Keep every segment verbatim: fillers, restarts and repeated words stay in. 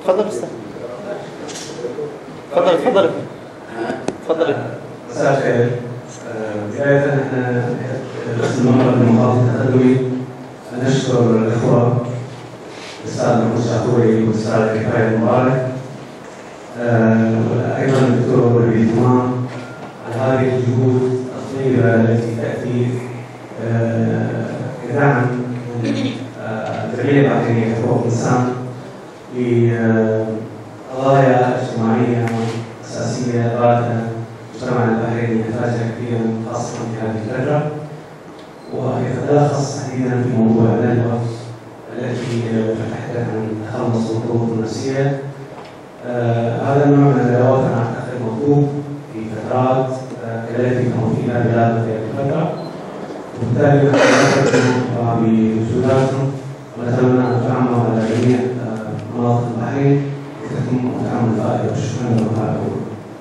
تفضل استاذ. تفضل تفضل تفضل. مساء الخير. بداية احنا قسم الممر الديمقراطي التقدمي نشكر الاخوة الاستاذ محمود الشاطوري والاستاذ كفاية المبارك ايضا الدكتور وليد تمام على هذه الجهود الطيبة التي تأتي كدعم من الجمعية البحرينية لحقوق الإنسان لقضايا اجتماعية أساسية ذات مجتمعنا البحريني يحتاجها كثيرا خاصة في هذه الفترة، ويتلخص تحديدا في موضوع الندوة التي تتحدث عن تخلص من الضغوط النفسية. آه هذا النوع من الندوات أنا أعتقد مطلوب في فترات التي تمر فيها بلادنا في هذه الفترة، وبالتالي نحن بوجوداتهم ونتمنى أن تعمم على جميع مناطق البحرين وتتم وتعمل فائدة. وشكرا لكم.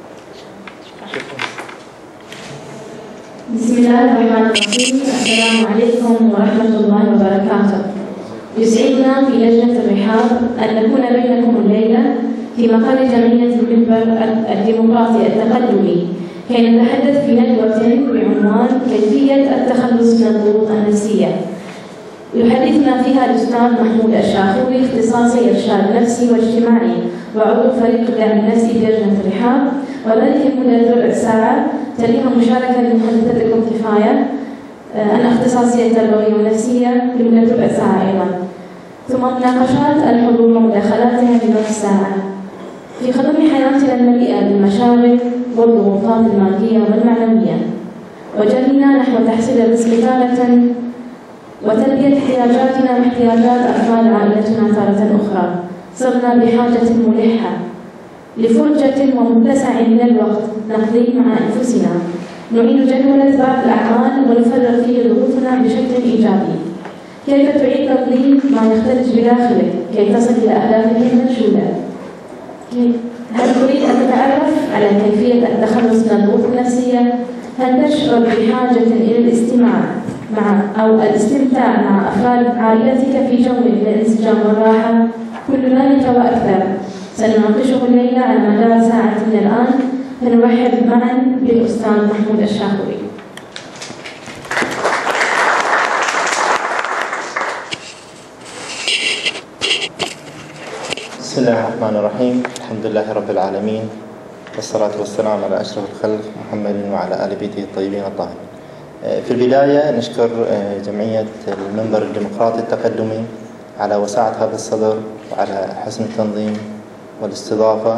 بسم الله الرحمن الرحيم. السلام عليكم ورحمة الله وبركاته. يسعدنا في لجنة الرحاب أن نكون بينكم الليلة في مقر جمعية المنبر الديمقراطي التقدمي كي نتحدث في ندوة بعنوان كيفية التخلص من الضغوط النفسية. يحدثنا فيها الأستاذ محمود الشاطوري اختصاصي إرشاد نفسي واجتماعي وعضو فريق الدعم النفسي بلجنة الرحاب، وذلك لمدة ربع ساعة تليها مشاركة لمحدثتكم كفاية أنا اختصاصية تربوية ونفسية لمدة ربع ساعة أيضا، ثم مناقشات الحضور ومداخلاتها لنصف ساعة. في خضم حياتنا المليئة بالمشاغل والضغوطات المادية والمعنوية، وجرينا نحو تحصيل الرزق تارة وتلبية احتياجاتنا واحتياجات أفراد عائلتنا تارة أخرى، صرنا بحاجة ملحة لفرجة ومتسع من الوقت نقضيه مع أنفسنا نعيد جدولة بعض الأعمال ونفرغ فيه ضغوطنا بشكل إيجابي. كيف تعيد تنظيم ما يختلج بداخلك كي تصل إلى أهدافك المنشودة؟ هل تريد أن تتعرف على كيفية التخلص من الضغوط النفسية؟ هل تشعر بحاجة إلى الاستماع مع أو الاستمتاع مع أفراد عائلتك في جو من الانسجام والراحة؟ كل ذلك وأكثر سنناقشه الليلة على مدار ساعة من الآن، فنرحب معا بالأستاذ محمود الشاطوري. بسم الله الرحمن الرحيم. الحمد لله رب العالمين، والصلاة والسلام على أشرف الخلق محمد وعلى آل بيته الطيبين الطاهرين. في البداية نشكر جمعية المنبر الديمقراطي التقدمي على وسعة هذا الصدر وعلى حسن التنظيم والاستضافة.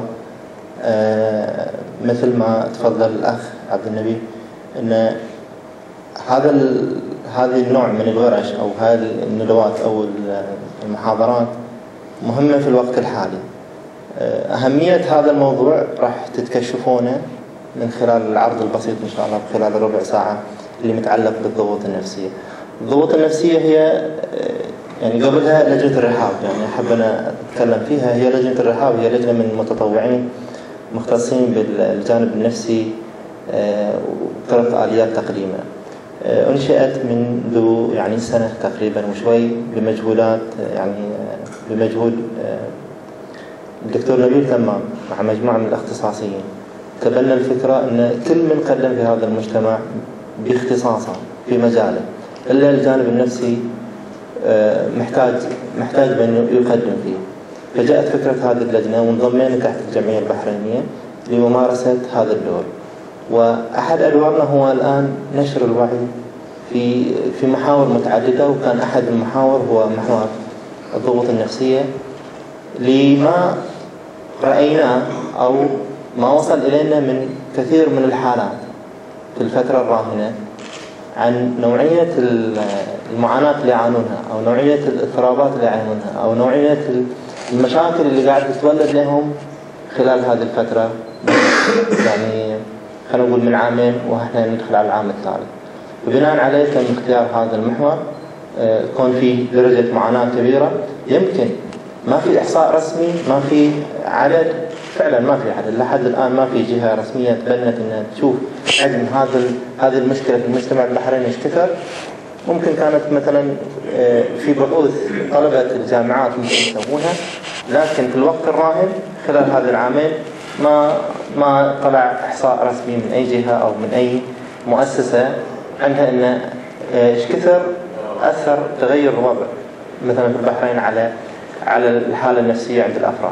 مثل ما تفضل الأخ عبد النبي أن هذا هذه النوع من الورش أو هذه الندوات أو المحاضرات مهمة في الوقت الحالي. أهمية هذا الموضوع راح تتكشفونه من خلال العرض البسيط إن شاء الله خلال الربع ساعة اللي متعلق بالضغوط النفسية. الضغوط النفسية هي يعني قبلها لجنة الرحاب، يعني أحب أنا أتكلم فيها. هي لجنة الرحاب هي لجنة من متطوعين مختصين بالجانب النفسي وطرق آليات تقديمه. أنشئت منذ يعني سنة تقريبا وشوي بمجهودات يعني بمجهود الدكتور نبيل تمام مع مجموعة من الاختصاصيين. تبنى الفكرة أن كل من قدم في هذا المجتمع باختصاصه في مجاله إلا الجانب النفسي محتاج محتاج بأن يقدم فيه. فجاءت فكرة هذه اللجنة وانضمينا تحت الجمعية البحرينية لممارسة هذا الدور. وأحد أدوارنا هو الآن نشر الوعي في في محاور متعددة، وكان أحد المحاور هو محور الضغوط النفسية لما رأيناه أو ما وصل إلينا من كثير من الحالات في الفترة الراهنة عن نوعية المعاناة اللي يعانونها أو نوعية الاضطرابات اللي يعانونها أو نوعية المشاكل اللي قاعد تتولد لهم خلال هذه الفترة، يعني خلينا نقول من عامين وإحنا ندخل على العام الثالث. وبناء عليه تم اختيار هذا المحور. كون في درجة معاناة كبيرة، يمكن ما في إحصاء رسمي، ما في عدد، فعلا ما في عدد لحد الآن، ما في جهة رسمية تبنت أنها تشوف حجم هذا هذه المشكلة في المجتمع البحريني ايش كثر. ممكن كانت مثلا في بحوث طلبة الجامعات ممكن يسوونها، لكن في الوقت الراهن خلال هذه العامين ما ما طلع إحصاء رسمي من أي جهة أو من أي مؤسسة عنها أن إيش كثر أثر تغير الوضع مثلا في البحرين على على الحالة النفسية عند الأفراد.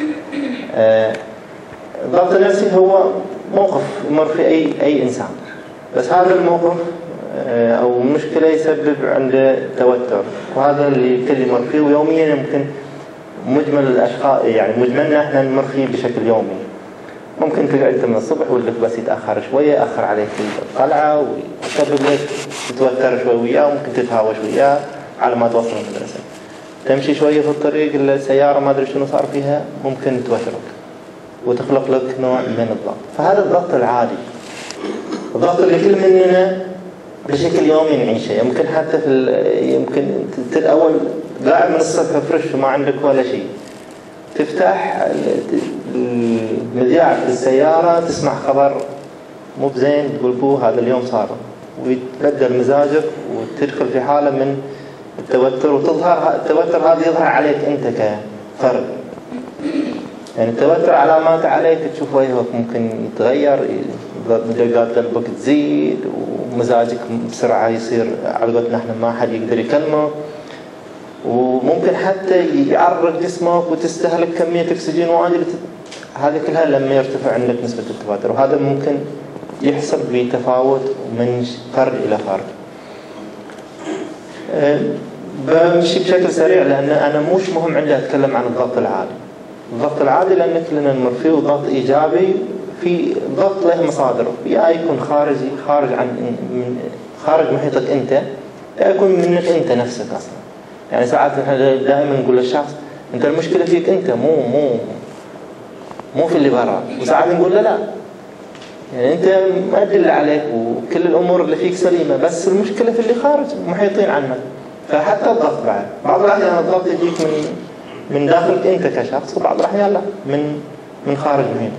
الضغط النفسي هو موقف يمر في أي أي إنسان، بس هذا الموقف أو مشكلة يسبب عنده توتر، وهذا اللي الكل يمر فيه ويوميا يمكن مجمل الأشخاص يعني مجملنا احنا نمر فيه بشكل يومي. ممكن تقعد انت من الصبح ولك بس يتأخر شوية، يأخر عليك الطلعة ويسبب لك تتوتر شوي وياه، وممكن تتهاوش وياه على ما توصل المدرسة. تمشي شوية في الطريق السيارة ما أدري شنو صار فيها ممكن توترك وتخلق لك نوع من الضغط. فهذا الضغط العادي، الضغط اللي كل مننا بشكل يومي نعيشه. يمكن حتى في يمكن الأول قاعد من الصبح فريش وما عندك ولا شيء، تفتح المذياع في السيارة تسمع خبر مو بزين تقول بوه هذا اليوم صار، ويتبدل مزاجك وتدخل في حالة من التوتر، وتظهر التوتر هذا يظهر عليك أنت كفرد. يعني التوتر علامات عليك تشوف وجهك ممكن يتغير، دقات قلبك تزيد، ومزاجك بسرعة يصير على قولتنا احنا ما حد يقدر يكلمك، وممكن حتى يعرق جسمك وتستهلك كمية أكسجين واجد. هذه كلها لما يرتفع عندك نسبة التوتر، وهذا ممكن يحصل بتفاوت من فرد إلى فرد. بمشي بشكل سريع لأن أنا مش مهم عندي أتكلم عن الضغط العادي. الضغط العادي لأن كلنا نمر فيه، وضغط إيجابي في ضغط له مصادره، يا يكون خارجي خارج عن من خارج محيطك أنت، يا يكون منك أنت نفسك أصلا. يعني ساعات احنا دائما نقول للشخص أنت المشكلة فيك أنت، مو مو مو في اللي برا، وساعات نقول له لا، يعني أنت ما أدل عليك وكل الأمور اللي فيك سليمة، بس المشكلة في اللي خارج محيطين عنك. فحتى الضغط بعد بعض الأحيان الضغط يجيك من من داخلك أنت كشخص، وبعض الأحيان لا من من خارج محيطك.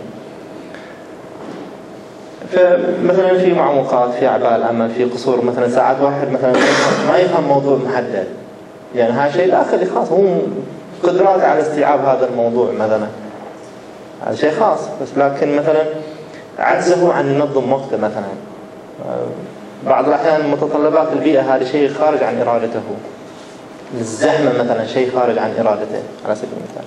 فمثلا في معوقات، في أعباء العمل، في قصور. مثلا ساعات واحد مثلا ما يفهم موضوع محدد، يعني هذا شيء داخلي خاص، هو قدراته على استيعاب هذا الموضوع مثلا، هذا شيء خاص. بس لكن مثلا عجزه عن ينظم وقته مثلا. بعض الأحيان متطلبات البيئة هذا شيء خارج عن إرادته، الزحمة مثلا شيء خارج عن إرادته على سبيل المثال.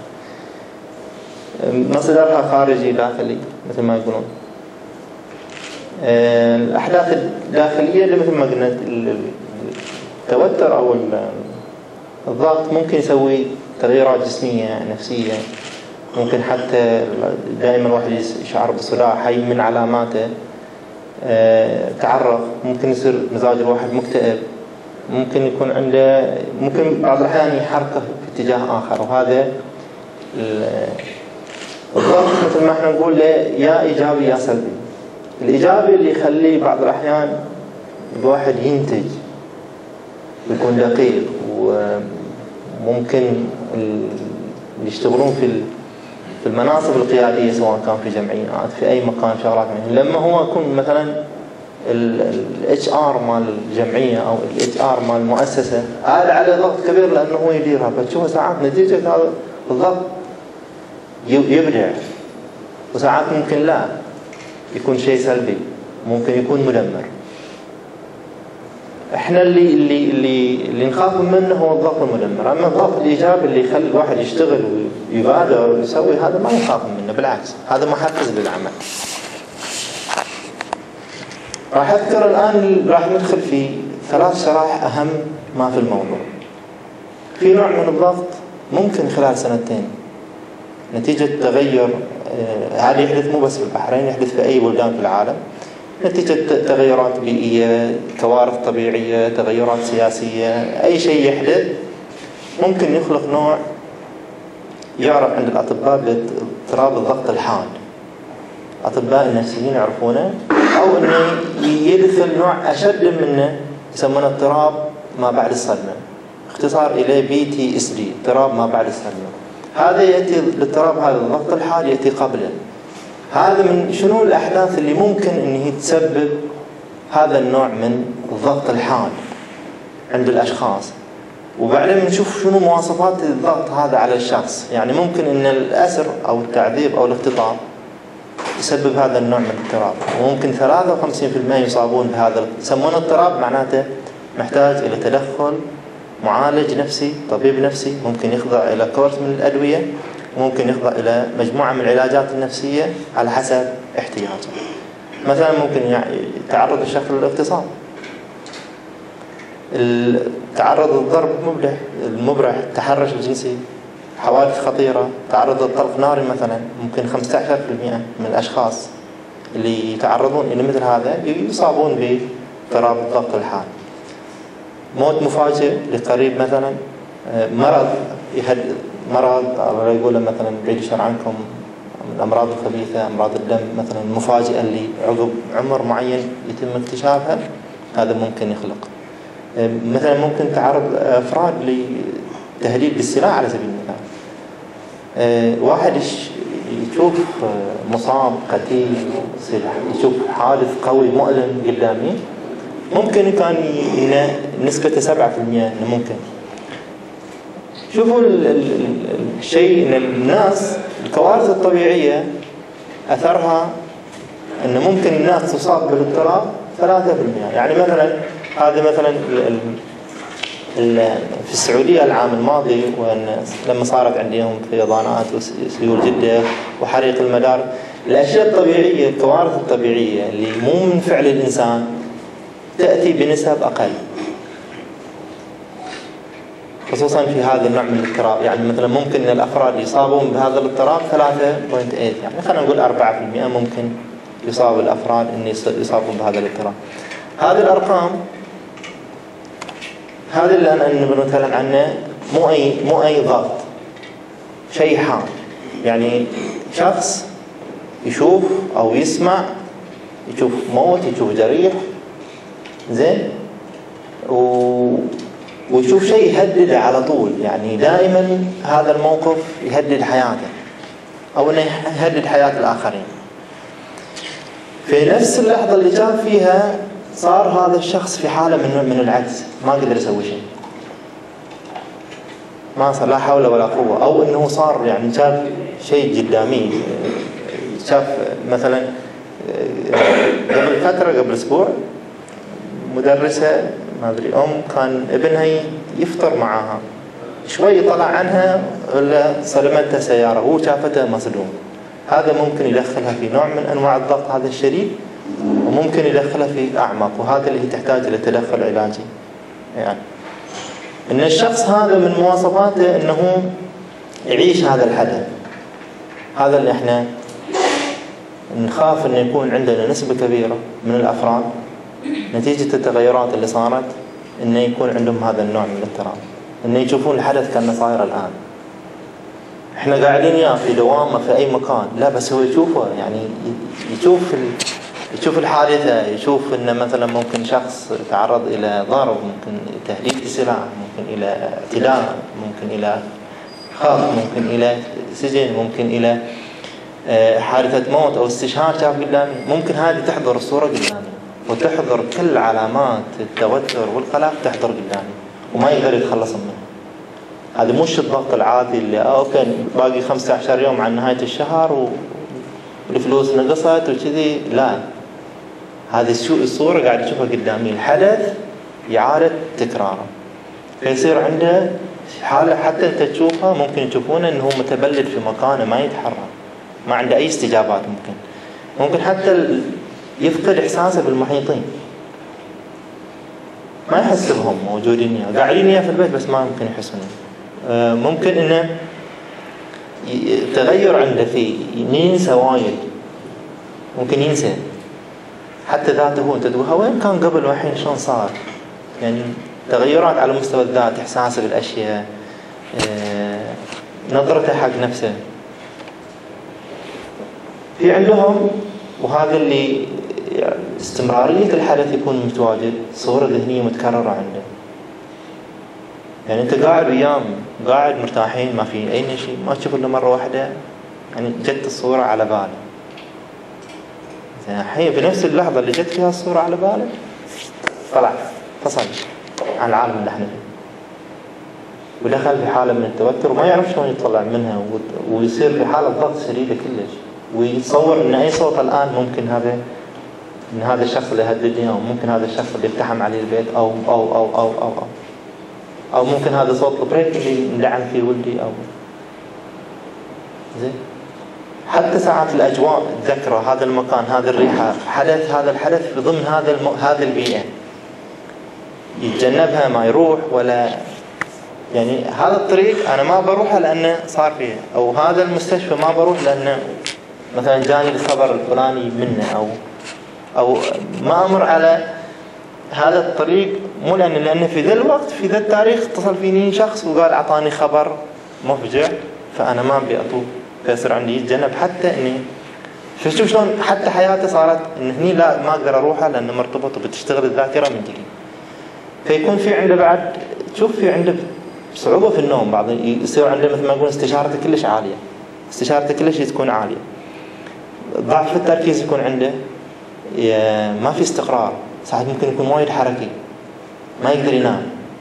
مصدرها خارجي داخلي مثل ما يقولون. الأحداث الداخلية اللي مثل ما قلنا التوتر أو الضغط ممكن يسوي تغييرات جسمية نفسية، ممكن حتى دائما الواحد يشعر بصداع حي من علاماته. تعرق، ممكن يصير مزاج الواحد مكتئب، ممكن يكون عنده ممكن بعض الأحيان يحركه في اتجاه آخر. وهذا الضغط مثل ما احنا نقول له يا إيجابي يا سلبي. الإيجابي اللي يخليه بعض الأحيان الواحد ينتج ويكون دقيق، وممكن اللي يشتغلون في في المناصب القيادية سواء كان في جمعيات في أي مكان شغلات منهم، لما هو يكون مثلا الاتش ار مال الجمعية أو الاتش ار مال المؤسسة، هذا على ضغط كبير لأنه هو يديرها. فتشوف ساعات نتيجة هذا الضغط يبدع، وساعات ممكن لا يكون شيء سلبي، ممكن يكون مدمر. احنا اللي اللي اللي اللي نخاف منه هو الضغط المدمر. اما الضغط الايجابي اللي يخلي الواحد يشتغل ويبادر ويسوي، هذا ما يخاف منه، بالعكس هذا محفز للعمل. راح اذكر الان راح ندخل في ثلاث شرائح اهم ما في الموضوع. في نوع من الضغط ممكن خلال سنتين نتيجة تغير، هذا يحدث مو بس في البحرين، يحدث في أي بلدان في العالم، نتيجة تغيرات بيئية، كوارث طبيعية، تغيرات سياسية، أي شيء يحدث ممكن يخلق نوع يعرف عند الأطباء باضطراب الضغط الحاد. أطباء النفسيين يعرفونه، أو أنه يدخل نوع أشد منه يسمونه اضطراب ما بعد الصدمة، اختصار إليه بي تي إس دي، اضطراب ما بعد الصدمة. هذا يأتي الاضطراب، هذا الضغط الحاد يأتي قبله. هذا من شنو الأحداث اللي ممكن أنه تسبب هذا النوع من الضغط الحاد عند الأشخاص. وبعدين بنشوف شنو مواصفات الضغط هذا على الشخص. يعني ممكن ان الاسر او التعذيب او الاغتصاب يسبب هذا النوع من الاضطراب، وممكن ثلاثة وخمسين بالمئة يصابون بهذا، يسمونه اضطراب، معناته محتاج الى تدخل معالج نفسي، طبيب نفسي، ممكن يخضع الى كورس من الادويه، وممكن يخضع الى مجموعه من العلاجات النفسيه على حسب احتياجه. مثلا ممكن يتعرض الشخص للاغتصاب، تعرض للضرب المبرح المبرح التحرش الجنسي، حوادث خطيرة، تعرض للطلق ناري مثلا. ممكن خمسة عشر بالمئة من الأشخاص اللي يتعرضون إلى مثل هذا يصابون باضطراب الضغط الحاد. موت مفاجئ لقريب مثلا، مرض يهد مرض الله يقوله مثلا بعيد الشر عنكم، الأمراض الخبيثة، أمراض الدم مثلا المفاجئة اللي عقب عمر معين يتم اكتشافها، هذا ممكن يخلق. مثلا ممكن تعرض أفراد لتهديد بالسلاح على سبيل المثال. واحد يشوف مصاب قتيل، يشوف حادث قوي مؤلم قدامي، ممكن كان نسبته سبعة بالمئة إنه ممكن. شوفوا الشيء إن الناس الكوارث الطبيعية أثرها إن ممكن الناس تصاب بالاضطراب ثلاثة بالمئة. يعني مثلا هذا مثلا في السعودية العام الماضي، وأن لما صارت عندهم فيضانات وسيول جدة وحريق المدار، الأشياء الطبيعية الكوارث الطبيعية اللي مو من فعل الإنسان تأتي بنسب أقل، خصوصا في هذا النوع من الاضطراب. يعني مثلا ممكن أن الأفراد يصابون بهذا الاضطراب ثلاثة فاصلة ثمانية، يعني خلينا نقول أربعة بالمئة ممكن يصاب الأفراد أن يصابون بهذا الاضطراب. هذه الأرقام هذا اللي أنا بنتكلم عنه، مو أي مو أي ضغط، شيء حاد. يعني شخص يشوف أو يسمع، يشوف موت، يشوف جريح، زين، و ويشوف شيء يهدده على طول. يعني دائما هذا الموقف يهدد حياته أو إنه يهدد حياة الآخرين. في نفس اللحظة اللي كان فيها صار هذا الشخص في حالة من من العجز، ما قدر يسوي شيء، ما صار لا حول ولا قوة، أو إنه صار يعني شاف شيء قدامي، شاف مثلا قبل فترة قبل أسبوع مدرسة ما أدري أم كان ابنها يفطر معها، شوي طلع عنها ولا صدمتها سيارة، هو شافته مصدوم. هذا ممكن يدخلها في نوع من أنواع الضغط هذا الشديد، وممكن يدخلها في أعمق، وهذا اللي تحتاج إلى تدخل علاجي. يعني إن الشخص هذا من مواصفاته إنه يعيش هذا الحدث، هذا اللي إحنا نخاف إنه يكون عندنا نسبة كبيرة من الأفراد نتيجة التغيرات اللي صارت، إنه يكون عندهم هذا النوع من الاضطراب، إنه يشوفون الحدث كأنه صاير الآن. إحنا قاعدين يا في دوامة في أي مكان، لا بس هو يشوفه، يعني يشوف يشوف الحادثة، يشوف إنه مثلا ممكن شخص تعرض إلى ضرب، ممكن تهديد بسلاح، ممكن إلى اعتداء، ممكن إلى خطف، ممكن إلى سجن، ممكن إلى حادثة موت أو استشهاد شاف قدامي. ممكن هذه تحضر الصورة قدامي، وتحضر كل علامات التوتر والقلق تحضر قدامي، وما يقدر يتخلص منها. هذا مش الضغط العادي اللي أوكي باقي خمسة عشر يوم عن نهاية الشهر والفلوس نقصت وكذي، لا، هذه الصورة قاعد يشوفها قدامي، الحدث إعادة تكراره، فيصير عنده حالة حتى أنت تشوفها ممكن تشوفونه إنه متبلد في مكانه ما يتحرك، ما عنده أي استجابات، ممكن ممكن حتى يفقد إحساسه بالمحيطين، ما يحس بهم موجودين يعني. قاعدين يا في البيت بس ما ممكن يحسون. ممكن إنه تغير عنده فيه، ينسى وايد، ممكن ينسى حتى ذاته هو. أنت تقول وين كان قبل والحين شلون صار؟ يعني تغيرات على مستوى الذات، إحساسه بالأشياء، نظرته حق نفسه. في عندهم، وهذا اللي استمرارية الحدث يكون متواجد، صورة ذهنية متكررة عنده. يعني أنت قاعد وياهم قاعد مرتاحين ما في أي شيء، ما تشوف إلا مرة واحدة يعني جت الصورة على بالك. الحين في نفس اللحظة اللي جت فيها الصورة على بالك طلع فصل عن العالم اللي احنا فيه. ودخل في حالة من التوتر وما يعرف شلون يطلع منها، ويصير في حالة ضغط شديدة كلش، ويتصور ان اي صوت الان ممكن هذا ان هذا الشخص اللي هددني، او ممكن هذا الشخص اللي اقتحم علي البيت، او او او او او او, أو ممكن هذا صوت البريك اللي اندعم فيه ولدي، او زين. حتى ساعات الاجواء الذكرى، هذا المكان، هذا الريحه، حدث هذا الحدث في ضمن هذا الم... هذه البيئه يتجنبها، ما يروح ولا يعني هذا الطريق انا ما بروحه لانه صار فيه، او هذا المستشفى ما بروح لانه مثلا جاني الخبر الفلاني منه، او او ما امر على هذا الطريق، مو لان لان في ذا الوقت في ذا التاريخ اتصل فيني شخص وقال اعطاني خبر مفجع، فانا ما ابي اطوف، فيصير عندي يتجنب حتى اني شوف شلون حتى حياتي صارت ان هني لا ما اقدر اروحها لانه مرتبط وبتشتغل الذاكره من جديد. فيكون في عنده بعد تشوف في عنده صعوبه في النوم، بعض يصير عنده مثل ما نقول استشارته كلش عاليه، استشارته كلش تكون عاليه، ضعف في التركيز يكون عنده، ما في استقرار، ساعات ممكن يكون وايد حركي ما يقدر ينام.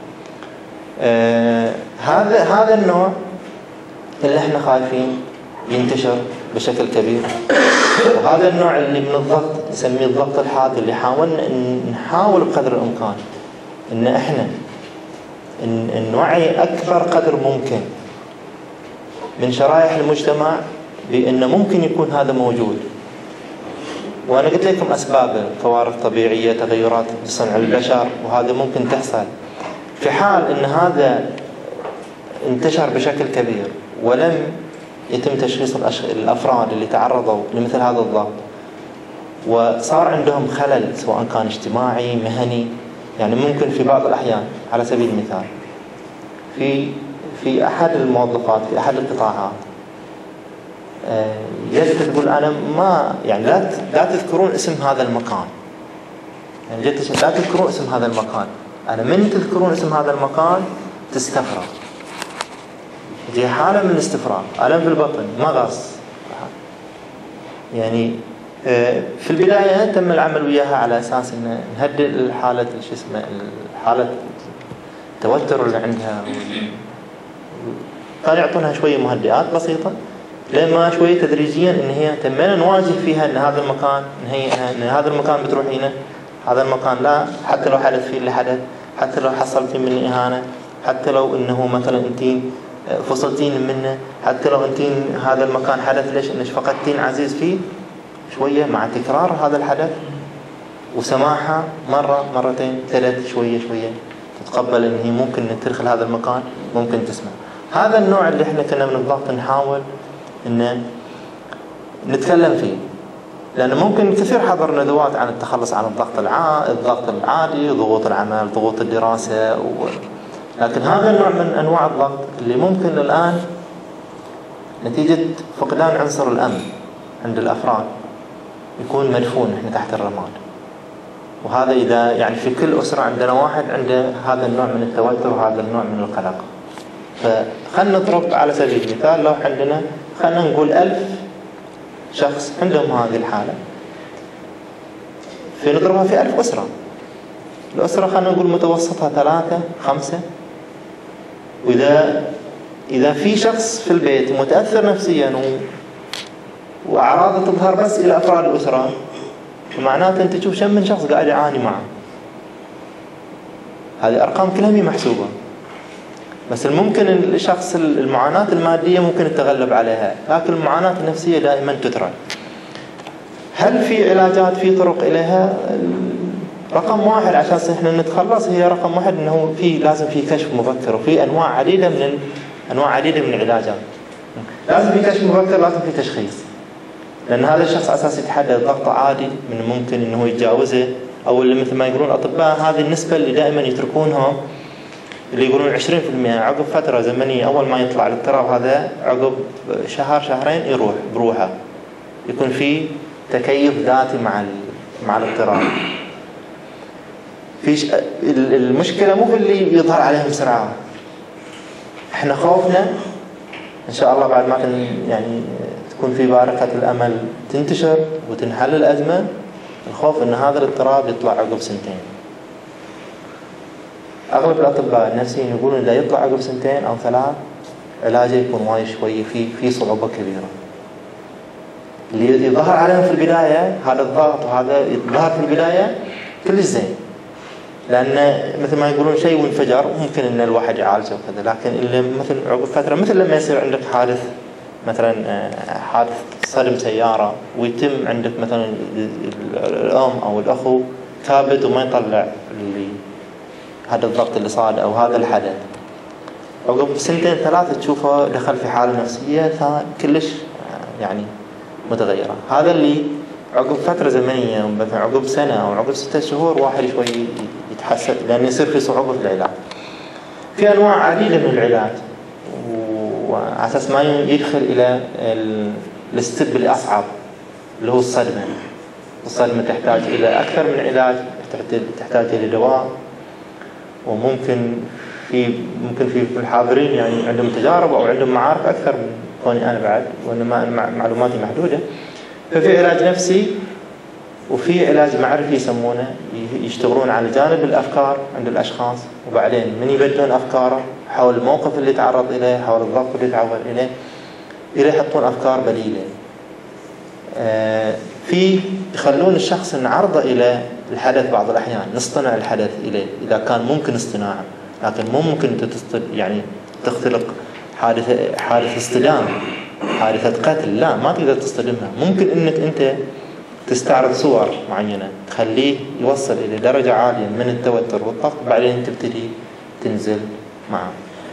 آه هذا هذا النوع اللي احنا خايفين ينتشر بشكل كبير، وهذا النوع اللي من الضغط نسميه الضغط الحاد، اللي حاولنا نحاول بقدر الامكان ان احنا ان نوعي اكبر قدر ممكن من شرائح المجتمع بانه ممكن يكون هذا موجود. وانا قلت لكم اسبابه، كوارث طبيعيه، تغيرات بصنع البشر، وهذا ممكن تحصل في حال ان هذا انتشر بشكل كبير ولم يتم تشخيص الافراد اللي تعرضوا لمثل هذا الضغط وصار عندهم خلل سواء كان اجتماعي مهني. يعني ممكن في بعض الاحيان على سبيل المثال في في احد الموظفات في احد القطاعات جت تقول انا ما يعني لا لا تذكرون اسم هذا المكان، يعني جت لا تذكرون اسم هذا المكان، انا من تذكرون اسم هذا المكان تستفرغ، دي حاله من الاستفراغ، الم في البطن، مغص. يعني في البدايه تم العمل وياها على اساس ان نهدئ الحاله شو اسمه حاله التوتر اللي عندها، كانوا يعطونها شويه مهدئات بسيطه لما شويه تدريجيا ان هي تمينا نواجه فيها ان هذا المكان نهيئها، ان هذا المكان بتروحينه، هذا المكان لا، حتى لو حدث فيه اللي حدث، حتى لو حصلتي مني اهانه، حتى لو انه مثلا انتين فصلتين منه، حتى لو انتين هذا المكان حدث ليش انك فقدتين عزيز فيه، شويه مع تكرار هذا الحدث وسماحها مره مرتين ثلاث، شويه شويه تتقبل ان هي ممكن تدخل هذا المكان، ممكن تسمع. هذا النوع اللي احنا كنا من الضغط نحاول ان نتكلم فيه، لأن ممكن كثير حضر ندوات عن التخلص عن الضغط العادي، الضغط العادي، ضغوط العمل، ضغوط الدراسة، و... لكن هذا النوع من أنواع الضغط اللي ممكن الآن نتيجة فقدان عنصر الأمن عند الأفراد يكون مدفون احنا تحت الرماد. وهذا إذا يعني في كل أسرة عندنا واحد عنده هذا النوع من التوتر وهذا النوع من القلق. فخلنا نضرب على سبيل المثال، لو عندنا خلنا نقول ألف شخص عندهم هذه الحالة، في نضربها في ألف أسرة، الأسرة خلنا نقول متوسطها ثلاثة خمسة، وإذا إذا في شخص في البيت متأثر نفسيا و... وأعراضه تظهر بس إلى أفراد الأسرة، فمعناته أنت تشوف كم من شخص قاعد يعاني معه. هذه أرقام كلها مي محسوبة، بس الممكن الشخص المعاناة المادية ممكن التغلب عليها، لكن المعاناة النفسية دائما تترك. هل في علاجات، في طرق إليها؟ رقم واحد عشان احنا نتخلص هي رقم واحد انه في لازم في كشف مبكر، وفي انواع عديدة من ال... انواع عديدة من العلاجات. لازم في كشف مبكر، لازم في تشخيص، لان هذا الشخص اساس يتحدد ضغط عادي من ممكن انه يتجاوزه، او اللي مثل ما يقولون الاطباء هذه النسبة اللي دائما يتركونها، اللي يقولون عشرين بالمئة عقب فترة زمنية، أول ما يطلع الاضطراب هذا عقب شهر شهرين يروح بروحه، يكون في تكيف ذاتي مع مع الاضطراب. في المشكلة مو في اللي يظهر عليهم بسرعة، احنا خوفنا إن شاء الله بعد ما يعني تكون في بارقة الأمل تنتشر وتنحل الأزمة، الخوف إن هذا الاضطراب يطلع عقب سنتين. اغلب الاطباء النفسيين يقولون اذا يطلع عقب سنتين او ثلاث علاجه يكون وايد شوي في في صعوبه كبيره. اللي يظهر عليهم في البدايه هذا الضغط وهذا يظهر في البدايه كلش زين، لان مثل ما يقولون شيء وانفجر ممكن ان الواحد يعالجه وكذا، لكن اللي مثل عقب فتره مثل لما يصير عندك حادث مثلا حادث صدم سياره ويتم عندك مثلا الام او الاخو ثابت وما يطلع اللي هذا الضغط اللي صار او هذا الحدث، عقب سنتين ثلاثه تشوفه دخل في حاله نفسيه كلش يعني متغيره. هذا اللي عقب فتره زمنيه مثلا عقب سنه او عقب ستة شهور واحد شوي يتحسن، لان يصير في صعوبه في العلاج. في انواع عديده من العلاج وعلى اساس ما يدخل الى الستب الاصعب اللي هو الصدمه. الصدمه تحتاج الى اكثر من علاج، تحتاج الى دواء، وممكن في ممكن في الحاضرين يعني عندهم تجارب او عندهم معارف اكثر من كوني انا بعد، وانما معلوماتي محدوده. ففي علاج نفسي وفي علاج معرفي يسمونه، يشتغلون على جانب الافكار عند الاشخاص، وبعدين من يبدلون افكاره حول الموقف اللي تعرض اليه، حول الضغط اللي تعرض اليه، الى يحطون افكار بديله. آه في يخلون الشخص نعرضه الى الحدث بعض الاحيان، نصطنع الحدث اليه اذا كان ممكن اصطناعه، لكن مو ممكن انت يعني تختلق حادثه حادث اصطدام، حادثه قتل، لا ما تقدر تصطدمها. ممكن انك انت تستعرض صور معينه تخليه يوصل الى درجه عاليه من التوتر والضغط، بعدين تبتدي تنزل معه.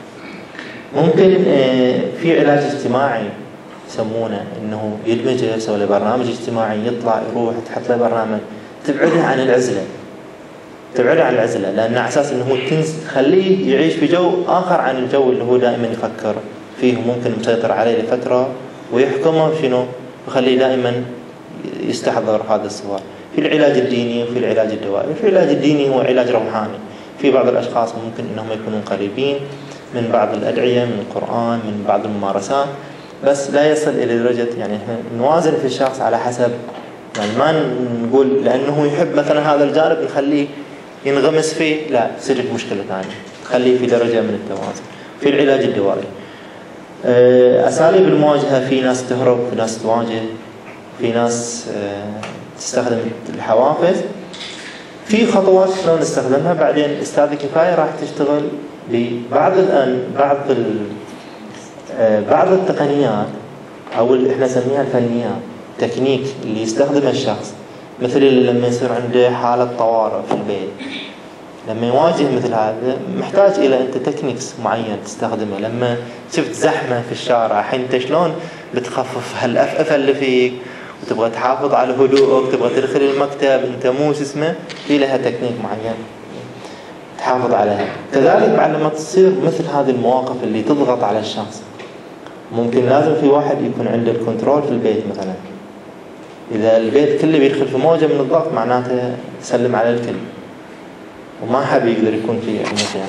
ممكن في علاج اجتماعي يسمونه، انه يدمجه، يسوي له برنامج اجتماعي، يطلع يروح تحط له برنامج تبعده عن العزله، تبعده عن العزله، لان على اساس انه تخليه يعيش في جو اخر عن الجو اللي هو دائما يفكر فيه، ممكن مسيطر عليه لفتره ويحكمه شنو، يخليه دائما يستحضر هذا الصور. في العلاج الديني وفي العلاج الدوائي. في العلاج الديني هو علاج روحاني، في بعض الاشخاص ممكن انهم يكونون قريبين من بعض الادعيه، من القران، من بعض الممارسات، بس لا يصل الى درجه يعني احنا نوازن في الشخص على حسب، يعني ما نقول لانه يحب مثلا هذا الجانب نخليه ينغمس فيه، لا تصير مشكله ثانيه، تخليه في درجه من التوازن. في العلاج الدوائي اساليب المواجهه، في ناس تهرب، في ناس تواجه، في ناس تستخدم الحوافز. في خطوات شلون نستخدمها، بعدين استاذ كفايه راح تشتغل ببعض الان بعض بعض التقنيات او اللي احنا نسميها الفنيات، تكنيك اللي يستخدمها الشخص، مثل لما يصير عنده حاله طوارئ في البيت، لما يواجه مثل هذا محتاج الى انت تكنيكس معين تستخدمه. لما شفت زحمه في الشارع، الحين انت شلون بتخفف هالافئفه اللي فيك وتبغى تحافظ على هدوءك، تبغى تدخل المكتب انت مو شو اسمه، في لها تكنيك معين تحافظ عليها. كذلك بعد لما تصير مثل هذه المواقف اللي تضغط على الشخص، ممكن لازم في واحد يكون عنده الكنترول في البيت مثلا. اذا البيت كله بيدخل في موجه من الضغط معناته سلم على الكل، وما حد يقدر يكون في مثلا.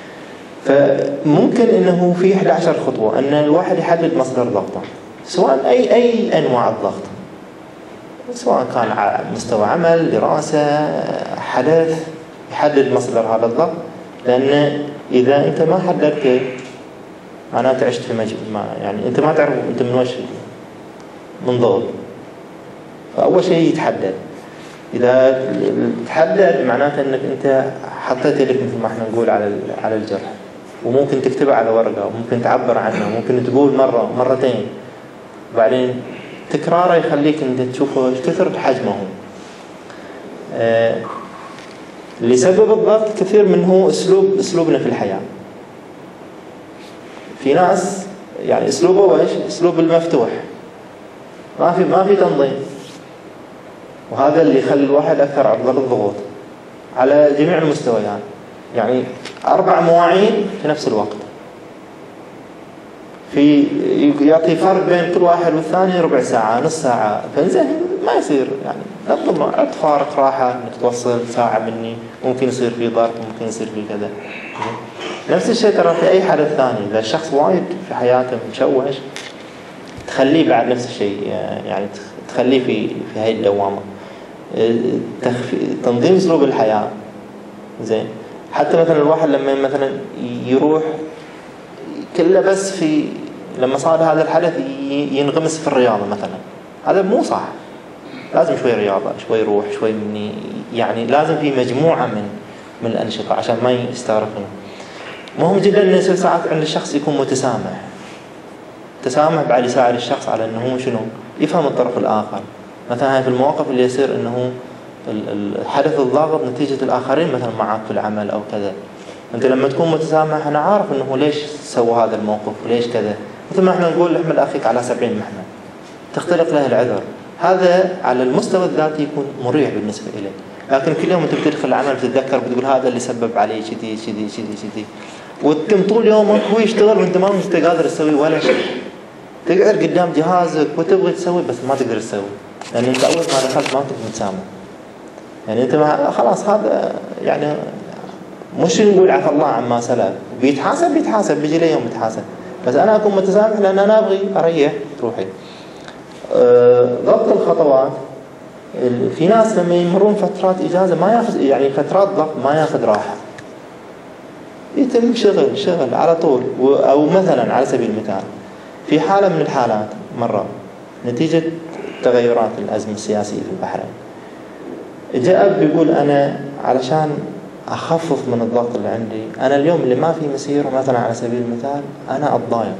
فممكن انه في إحدى عشرة خطوه ان الواحد يحدد مصدر ضغطه، سواء اي اي انواع الضغط، سواء كان على مستوى عمل، دراسه، حدث، يحدد مصدر هذا الضغط. لان اذا انت ما حددته معناته عشت في مجال ما، يعني انت ما تعرف انت من وش من ضغط. فاول شيء يتحدد، اذا تحدد معناته انك انت حطيت لك مثل ما احنا نقول على على الجرح، وممكن تكتبه على ورقه، وممكن تعبر عنه، ممكن تقول مره مرتين، بعدين تكراره يخليك انت تشوفه ايش كثر حجمه. آه اللي سبب الضغط كثير منه اسلوب اسلوبنا في الحياه. في ناس يعني اسلوبه ايش؟ اسلوب المفتوح، ما في ما في تنظيم، وهذا اللي يخلي الواحد اكثر عرضه للضغوط على جميع المستويات. يعني اربع مواعين في نفس الوقت، في يعطي فرق بين كل واحد والثاني ربع ساعه، نص ساعه، فانزين ما يصير. يعني نظم عد فارق راحه انك توصل ساعه مني، ممكن يصير في ضرب، ممكن يصير في كذا. نفس الشيء ترى في اي حدث ثاني، اذا الشخص وايد في حياته مشوش تخليه بعد نفس الشيء، يعني تخليه في في هاي الدوامه. تنظيم اسلوب الحياه زين، حتى مثلا الواحد لما مثلا يروح كله بس في لما صار هذا الحدث ينغمس في الرياضة مثلا، هذا مو صح. لازم شوي رياضة، شوي روح، شوي مني، يعني لازم في مجموعة من من الأنشطة عشان ما يستغرقون. مهم جدا أن ساعات عند الشخص يكون متسامح. تسامح بعد يساعد الشخص على أنه شنو يفهم الطرف الآخر. مثلا هاي في المواقف اللي يصير أنه الحدث الضاغط نتيجة الآخرين مثلا معك في العمل أو كذا، أنت لما تكون متسامح أنا عارف أنه ليش سوى هذا الموقف وليش كذا، مثل ما احنا نقول احمل أخيك على سبعين محمل، تختلق له العذر. هذا على المستوى الذاتي يكون مريح بالنسبة إليه. لكن كل يوم أنت بتدخل العمل بتتذكر بتقول هذا اللي سبب عليه كذي كذي كذي كذي، وتم طول يومك هو يشتغل وأنت ما أنت قادر تسوي ولا شيء. تقعد قدام جهازك وتبغي تسوي بس ما تقدر تسوي، لأن أنت أول ما دخلت ما كنت متسامح. يعني أنت ما خلاص هذا يعني مش نقول عفى الله عما سلف، بيتحاسب بيتحاسب بيجي لي يوم بيتحاسب، بس أنا أكون متسامح لأن أنا أبغي أريح روحي. أه ضبط الخطوات. في ناس لما يمرون فترات إجازة ما ياخذ يعني فترات ضبط ما ياخذ راحة، يتم شغل شغل على طول. أو مثلا على سبيل المثال في حالة من الحالات مرة نتيجة تغيرات الأزمة السياسية في البحرين، جاء أب بيقول أنا علشان أخفف من الضغط اللي عندي، أنا اليوم اللي ما في مسيرة مثلا على سبيل المثال أنا أتضايق.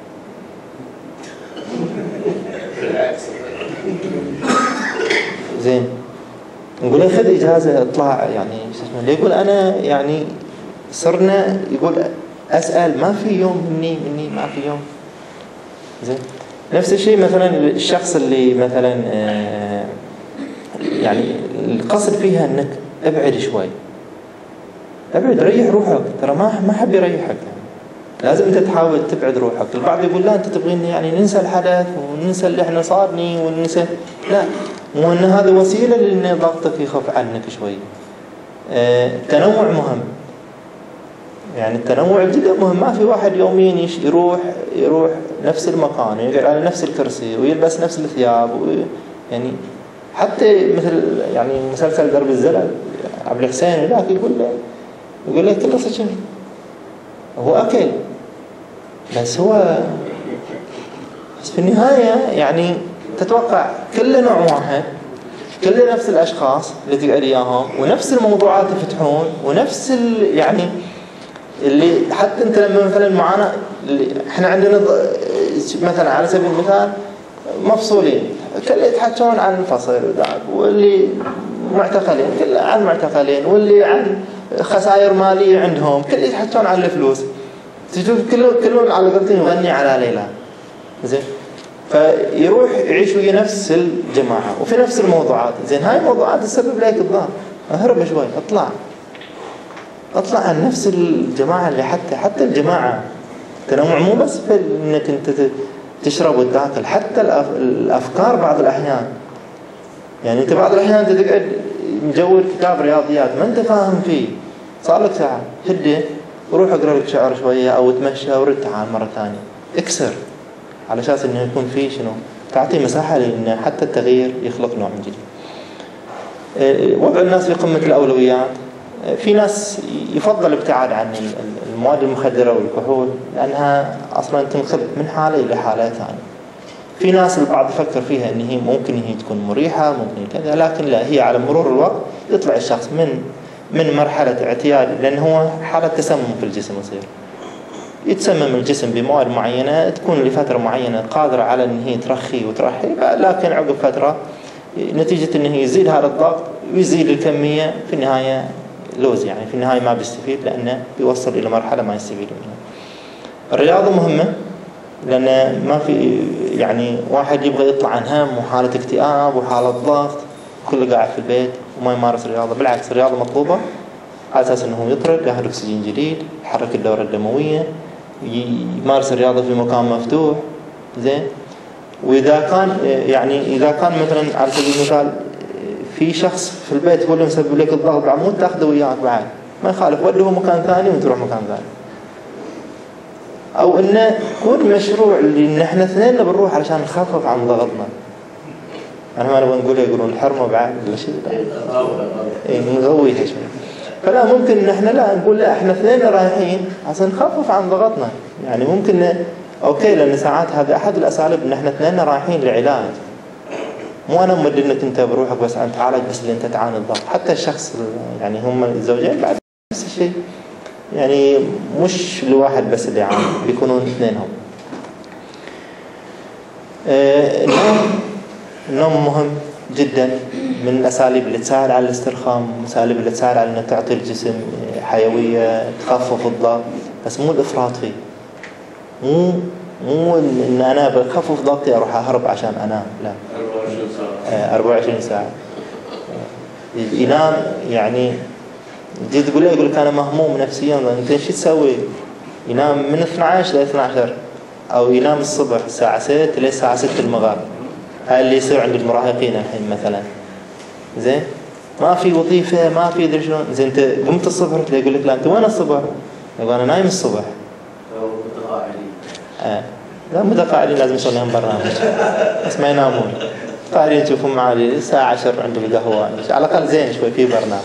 زين نقول له خذ إجازة اطلع، يعني يقول أنا يعني صرنا يقول أسأل ما في يوم مني مني ما في يوم. زين نفس الشيء مثلا الشخص اللي مثلا آه يعني القصد فيها انك ابعد شوي، ابعد ريح روحك، ترى ما ما حب يريحك، يعني لازم انت تحاول تبعد روحك. البعض يقول لا انت تبغيني يعني ننسى الحدث وننسى اللي احنا صارني وننسى، لا مو ان هذا وسيله لان ضغطك يخف عنك شوي. آه التنوع مهم، يعني التنوع جدا مهم. ما في واحد يومين يروح يروح نفس المكان ويقعد على نفس الكرسي ويلبس نفس الثياب، يعني حتى مثل يعني مسلسل درب الزلل عبد الحسين ذاك يقول له يقول له كله صدق هو أكل، بس هو بس في النهاية يعني تتوقع كل نوع واحد، كل نفس الأشخاص اللي تقعد إياهم ونفس الموضوعات يفتحون ونفس يعني اللي حتى أنت لما مثلا معانا اللي إحنا عندنا مثلا على سبيل المثال مفصولين كل يتحكون عن الفصل واللي معتقلين كل عن معتقلين واللي عن خسائر مالية عندهم كل يتحكون عن الفلوس، تشوف كله كلهم على قولتهم يغني على ليلى. زين فيروح يعيش ويا نفس الجماعة وفي نفس الموضوعات. زين هاي الموضوعات تسبب لك الضغط، اهرب شوي اطلع اطلع عن نفس الجماعة اللي حتى حتى الجماعة تنوع مو بس في انك انت تشرب وتاكل، حتى الافكار بعض الاحيان. يعني انت بعض الاحيان انت تقعد مجور كتاب رياضيات ما انت فاهم فيه، صار لك ساعة هدي وروح اقرا لك شعر شوية او تمشى ورد تعال مرة ثانية اكسر، على اساس انه يكون فيه شنو تعطي مساحة لان حتى التغيير يخلق نوع من جديد. وضع الناس في قمة الاولويات. في ناس يفضل الابتعاد عن المواد المخدرة والكحول لأنها أصلا تنقل من حالة إلى حالة ثانية. في ناس البعض يفكر فيها أن هي ممكن هي تكون مريحة ممكن كذا، لكن لا، هي على مرور الوقت يطلع الشخص من من مرحلة اعتياد، لأن هو حالة تسمم في الجسم يصير يتسمم الجسم بمواد معينة تكون لفترة معينة قادرة على أن هي ترخي وترحي، لكن عقب فترة نتيجة أنه يزيد هذا الضغط ويزيد الكمية في النهاية لوز، يعني في النهاية ما بيستفيد لأنه بيوصل إلى مرحلة ما يستفيد منها. الرياضة مهمة لأن ما في يعني واحد يبغى يطلع عن هم وحالة اكتئاب وحالة ضغط كله قاعد في البيت وما يمارس رياضة. بالعكس الرياضة مطلوبة على أساس أنه يطرد ياخذ أكسجين جديد، يحرك الدورة الدموية، يمارس الرياضة في مكان مفتوح. زين وإذا كان يعني إذا كان مثلا على سبيل المثال في شخص في البيت هو اللي مسبب لك الضغط بعمود تاخذه وياك بعد ما يخالف، وله مكان ثاني وتروح مكان ثاني. او انه يكون مشروع اللي احنا اثنين بنروح علشان نخفف عن ضغطنا. انا ما نبغى نقول يقولون الحرمه بعد ولا شيء، اي نغويها شوي. فلا ممكن ان احنا لا نقول لا احنا اثنين رايحين عشان نخفف عن ضغطنا. يعني ممكن ن... اوكي، لان ساعات هذا احد الاساليب ان احنا اثنين رايحين لعلاج، مو انا مودنك انت بروحك بس انت تعالج بس اللي انت تعاني الضغط. حتى الشخص يعني هم الزوجين بعد نفس الشيء، يعني مش الواحد بس اللي يعاني، بيكونون اثنينهم. آه النوم النوم مهم جدا، من الاساليب اللي تساعد على الاسترخاء، الاساليب اللي تساعد على ان تعطي الجسم حيويه، تخفف الضغط، بس مو الافراط فيه. مو مو ان انا بخفف ضغطي اروح اهرب عشان انام، لا. أربعة وعشرين ساعة ينام. يعني تجي تقول له، يقول لك انا مهموم نفسيا، انت ايش تسوي؟ ينام من اثنعش ل اثنعش، او ينام الصبح الساعة ستة للساعة ستة المغرب. هاي اللي يصير عند المراهقين الحين مثلا. زين، ما في وظيفة، ما في ادري شلون. زين انت قمت الصبح، يقول لك لا انت وين الصبح؟ يقول انا نايم الصبح. آه. لا متقاعدين لازم يصير لهم برنامج بس ما ينامون. قاعدين يشوفون معالي الساعة عشرة عنده القهوة، على الأقل زين شوي في برنامج.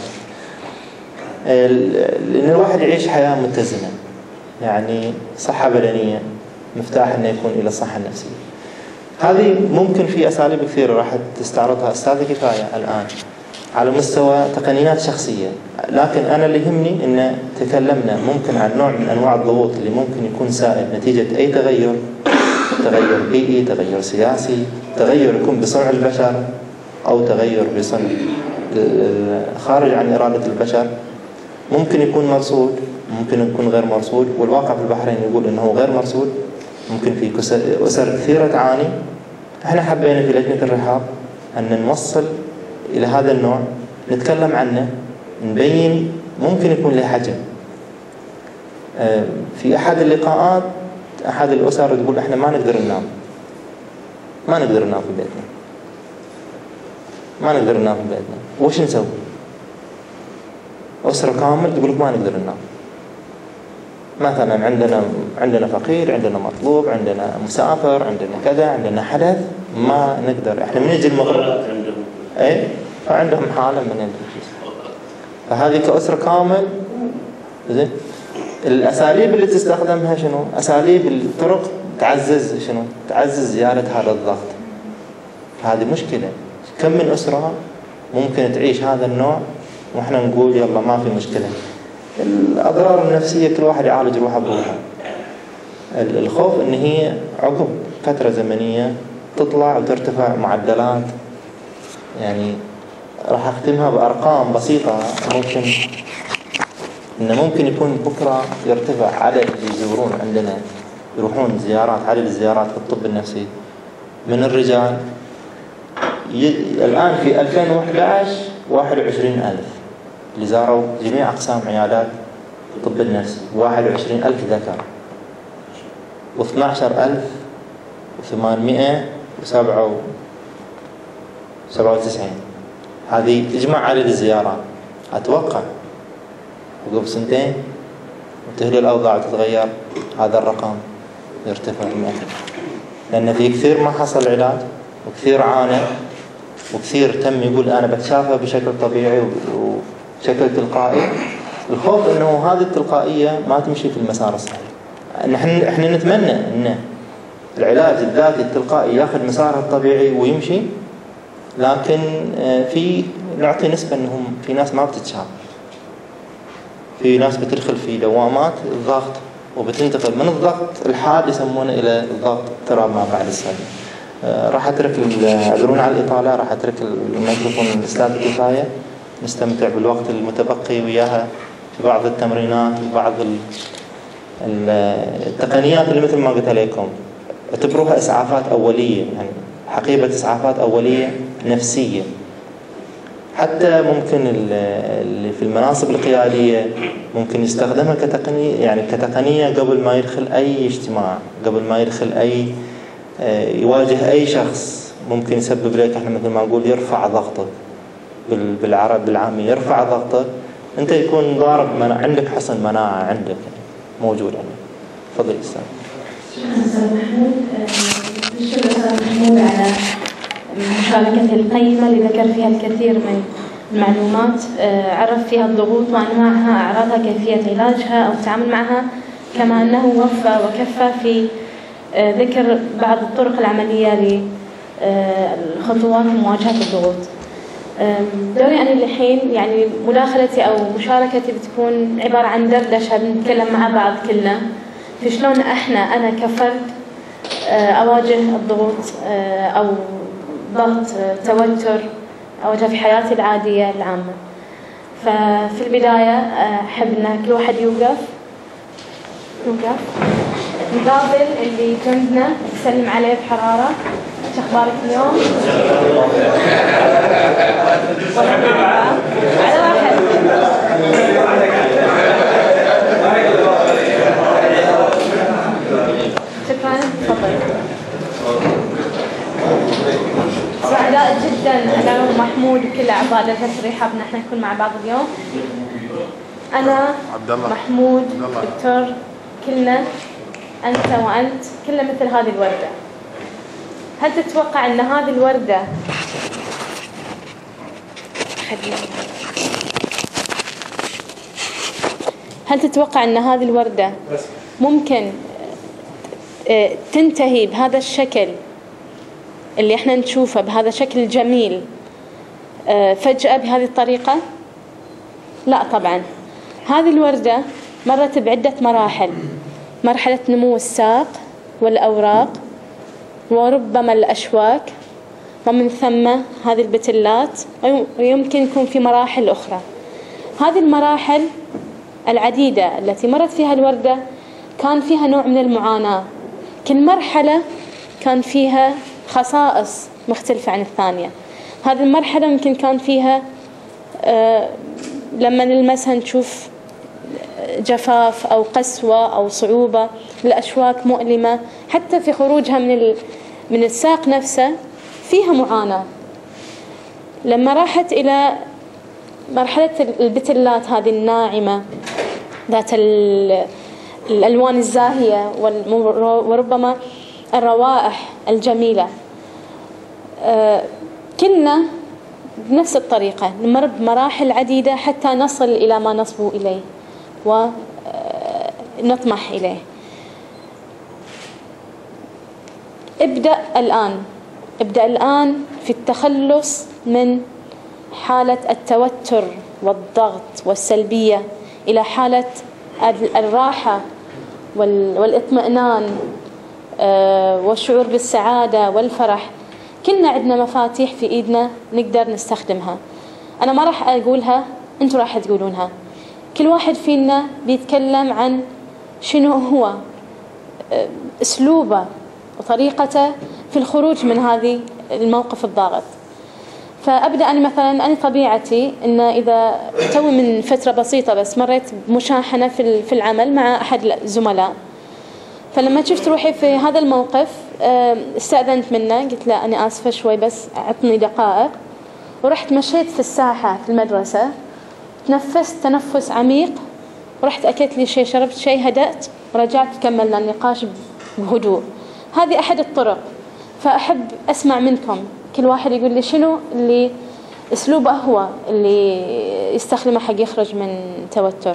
لأن الواحد يعيش حياة متزنة، يعني صحة بدنية مفتاح إنه يكون إلى الصحة النفسية. هذه ممكن في أساليب كثيرة راح تستعرضها أستاذ كفاية الآن على مستوى تقنيات شخصية، لكن أنا اللي يهمني إن تكلمنا ممكن عن نوع من أنواع الضغوط اللي ممكن يكون سائد نتيجة أي تغير، تغير بيئي، تغير سياسي، تغير يكون بصنع البشر، أو تغير بصنع خارج عن إرادة البشر. ممكن يكون مرصود، ممكن يكون غير مرصود، والواقع في البحرين يقول إنه غير مرصود. ممكن في أسر كثيرة تعاني. احنا حبينا في لجنة الرحاب أن نوصل إلى هذا النوع، نتكلم عنه، نبين ممكن يكون له حجم. في أحد اللقاءات أحد الأسر تقول إحنا ما نقدر ننام، ما نقدر ننام في بيتنا، ما نقدر ننام في بيتنا، وش نسوي؟ أسرة كامل تقول لك ما نقدر ننام. مثلا عندنا عندنا فقير، عندنا مطلوب، عندنا مسافر، عندنا كذا، عندنا حدث، ما نقدر. إحنا من يجي المغرب إيه فعندهم حالة من الجسم. فهذه كأسرة كامل. زين، الأساليب اللي تستخدمها شنو؟ أساليب الطرق تعزز شنو؟ تعزز زيادة هذا الضغط. هذه مشكلة. كم من أسرة ممكن تعيش هذا النوع وإحنا نقول يلا ما في مشكلة. الأضرار النفسية كل واحد يعالج روحه بروحه. الخوف إن هي عقب فترة زمنية تطلع وترتفع معدلات. يعني راح أختمها بأرقام بسيطة. ممكن إنه ممكن يكون بكرة يرتفع عدد اللي يزورون عندنا، يروحون زيارات، عدد الزيارات في الطب النفسي من الرجال ي... الآن في ألفين وأحد عشر واحد وعشرين ألف اللي زاروا جميع أقسام عيادات الطب النفسي، واحد وعشرين ألف ذكر، واثنى عشر ألف وثمانمائة وسبعة وتسعين. هذه إجماع عدد الزيارات. أتوقع وقبل سنتين وتهدي الأوضاع وتتغير هذا الرقم يرتفع مئة، لأن في كثير ما حصل علاج، وكثير عانى، وكثير تم يقول أنا بتشافى بشكل طبيعي وبشكل تلقائي. الخوف إنه هذه التلقائية ما تمشي في المسار الصحيح. نحن إحنا نتمنى إن العلاج الذاتي التلقائي يأخذ مساره الطبيعي ويمشي، لكن في نعطي نسبة إنهم في ناس ما بتتشافى، في ناس بتدخل في دوامات الضغط وبتنتقل من الضغط الحاد يسمونه إلى الضغط اضطراب ما بعد الصدمة. آه راح أترك اعذرون على الإطالة، راح أترك الميكروفون للأستاذ كفاية نستمتع بالوقت المتبقي وياها في بعض التمرينات وبعض التقنيات اللي مثل ما قلت عليكم اعتبروها إسعافات أولية، يعني حقيبة إسعافات أولية نفسية. حتى ممكن اللي في المناصب القيادية ممكن يستخدمها كتقنية، يعني كتقنية قبل ما يدخل أي اجتماع، قبل ما يدخل أي يواجه أي شخص ممكن يسبب لك، احنا مثل ما نقول يرفع ضغطك بالعرب بالعامي، يرفع ضغطك أنت يكون ضارب مناعة عندك، حصن مناعة عندك موجود عندك. تفضل أستاذ. شكرا أستاذ محمود. نشكر أستاذ محمود على المشاركة القيمة اللي ذكر فيها الكثير من المعلومات، عرف فيها الضغوط وأنواعها، أعراضها، كيفية علاجها أو التعامل معها، كما أنه وفى وكفى في ذكر بعض الطرق العملية للخطوات لمواجهة الضغوط. دوري أنا الحين يعني مداخلتي أو مشاركتي بتكون عبارة عن دردشة، بنتكلم مع بعض كلنا في شلون إحنا أنا كفرد أواجه الضغوط أو ضغط توتر أواجه في حياتي العادية العامة. ففي البداية أحب أن كل واحد يوقف يوقف نقابل اللي جنبنا، نسلم عليه بحرارة. شو أخبارك اليوم؟ على واحد. شكرا، تفضل. سعداء جدا أنا ومحمود وكل أعضاء جلسة الرحاب إن احنا نكون مع بعض اليوم. أنا محمود دكتور، كلنا أنت وأنت كلنا مثل هذه الوردة. هل تتوقع أن هذه الوردة هل تتوقع أن هذه الوردة ممكن تنتهي بهذا الشكل اللي احنا نشوفه، بهذا الشكل جميل فجأة بهذه الطريقة؟ لا طبعا. هذه الوردة مرت بعدة مراحل: مرحلة نمو الساق والأوراق وربما الأشواك، ومن ثم هذه البتلات، ويمكن يكون في مراحل أخرى. هذه المراحل العديدة التي مرت فيها الوردة كان فيها نوع من المعاناة، كل مرحلة كان فيها خصائص مختلفة عن الثانية. هذه المرحلة ممكن كان فيها آه لما نلمسها نشوف جفاف أو قسوة أو صعوبة، الأشواك مؤلمة، حتى في خروجها من من الساق نفسه فيها معاناة. لما راحت إلى مرحلة البتلات هذه الناعمة ذات الألوان الزاهية وربما الروائح الجميلة، كلنا بنفس الطريقة نمر بمراحل عديدة حتى نصل إلى ما نصبو إليه ونطمح إليه. ابدأ الآن ابدأ الآن في التخلص من حالة التوتر والضغط والسلبية إلى حالة الراحة والاطمئنان والشعور بالسعادة والفرح. كلنا عندنا مفاتيح في إيدنا نقدر نستخدمها. أنا ما راح أقولها، أنتوا راح تقولونها. كل واحد فينا بيتكلم عن شنو هو أسلوبه وطريقته في الخروج من هذه الموقف الضاغط. فأبدأ أنا مثلا، أنا طبيعتي إن إذا توي من فترة بسيطة بس مريت بمشاحنة في في العمل مع أحد الزملاء، فلما شفت روحي في هذا الموقف استأذنت منه، قلت له أنا آسفة شوي بس أعطني دقائق، ورحت مشيت في الساحة في المدرسة، تنفست تنفس عميق، ورحت أكلت لي شيء، شربت شيء، هدأت، ورجعت كملنا النقاش بهدوء. هذه أحد الطرق. فأحب أسمع منكم، كل واحد يقول لي شنو اللي أسلوبه هو اللي يستخدمه حق يخرج من توتر.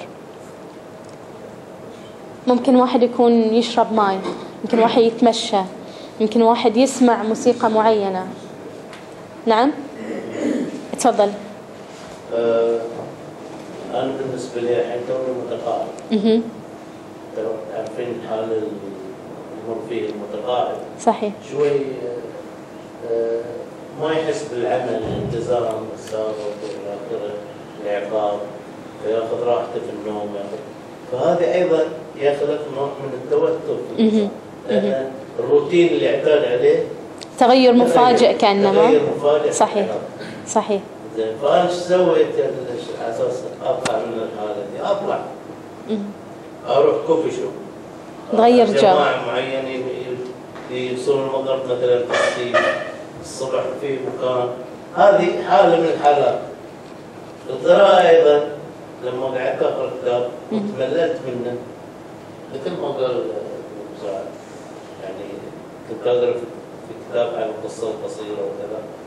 ممكن واحد يكون يشرب ماء، ممكن واحد يتمشى، ممكن واحد يسمع موسيقى معينة. نعم تفضل. أه أنا بالنسبة لي الحين توني متقاعد. اها عارفين حال يمر فيه المتقاعد. صحيح. شوي أه ما يحس بالعمل، الالتزام، السهر والى اخره، العقاب، فياخذ راحته في النوم، ياخذ، فهذا ايضا يخلق نوع من التوتر في الانسان، لان الروتين اللي اعتاد عليه تغير مفاجئ كانما. تغير مفاجئ. صحيح صحيح. زين، فانا ايش سويت على اساس اطلع من الحاله دي؟ اطلع اروح كوفي شوب، تغير جو، جماعه معينين يوصلون المغرب مثلا تحتي الصبح في مكان. هذه حاله من الحالات. القراءه ايضا، لما قعدت اقرا كتاب وتمللت منه، مثل ما قال مساعد، يعني كنت اقرا في كتاب عن القصه القصيره وكذا،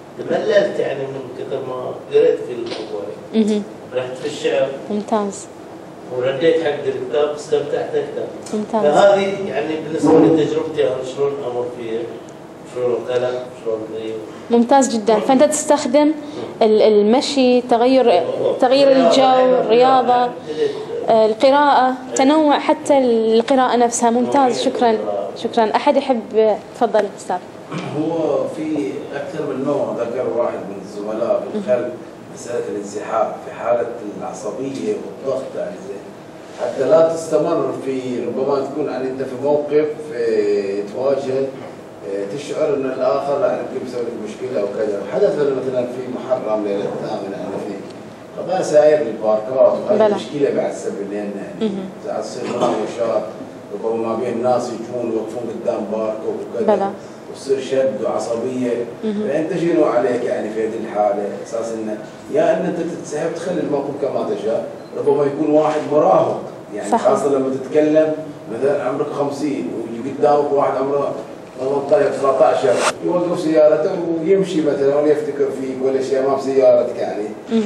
تمللت يعني من كثر ما قريت في الموضوع. رحت في الشعر. ممتاز. ورديت حق الكتاب استمتعت اكثر. ممتاز. فهذه يعني بالنسبه لتجربتي انا شلون امر فيها، شلون القلم، شلون ذي. ممتاز جدا. فانت تستخدم المشي، تغير تغيير الجو، الرياضه، القراءه، تنوع حتى القراءه نفسها. ممتاز. شكرا شكرا. احد يحب؟ تفضل استاذ. هو في اكثر من نوع ذكر واحد من الزملاء بالخلف مساله الانسحاب في حاله العصبيه والضغط، يعني زي حتى لا تستمر في، ربما تكون يعني انت في موقف تواجه تشعر ان الاخر يعني يمكن بيسوي لك مشكله او كذا. حدث مثلا في محرم ليله الثامنه انا في طبعا ساير للباركات وهذه مشكله بعد سبب لنا يعني ساعات تصير مناوشات ربما ما بين الناس يجون يوقفون قدام بارك وكذا وتصير شد وعصبيه. فانت شنو عليك يعني في هذه الحاله؟ اساس انه يا ان انت تتسحب تخلي الموقف كما تشاء، ربما يكون واحد مراهق يعني صحيح. خاصه لما تتكلم مثلا عمرك خمسين ويجي قدامك واحد عمره ثمانية عشر تسعة عشر يوقف سيارته ويمشي مثلا ولا يفتكر فيك ولا شيء ما بسيارتك يعني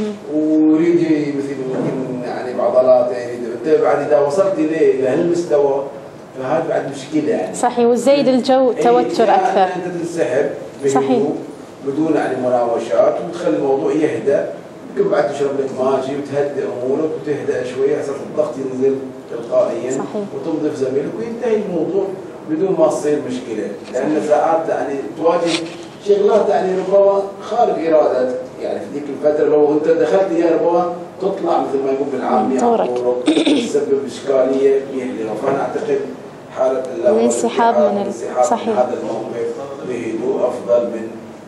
ويجي مثل ممكن يعني بعضلاته انت بعد اذا وصلت اليه الى هالمستوى فهذا بعد مشكله يعني صحيح. وزيد الجو توتر اكثر. انت تنسحب بهدوء بدون يعني مناوشات وتخلي الموضوع يهدى، يمكن بعد تشرب لك ماجي وتهدئ امورك وتهدأ شويه اساس الضغط ينزل تلقائيا صحيح. وتنظف زميلك وينتهي الموضوع بدون ما تصير مشكله، لان ساعات يعني تواجه شغلات يعني ربما خارج ارادتك، يعني في ذيك الفتره لو انت دخلت يا ربما تطلع مثل ما يقول بالعاميه تسبب اشكاليه يحلم. فانا اعتقد حاله الانسحاب من صحيح هذا الموقف بهدوء افضل من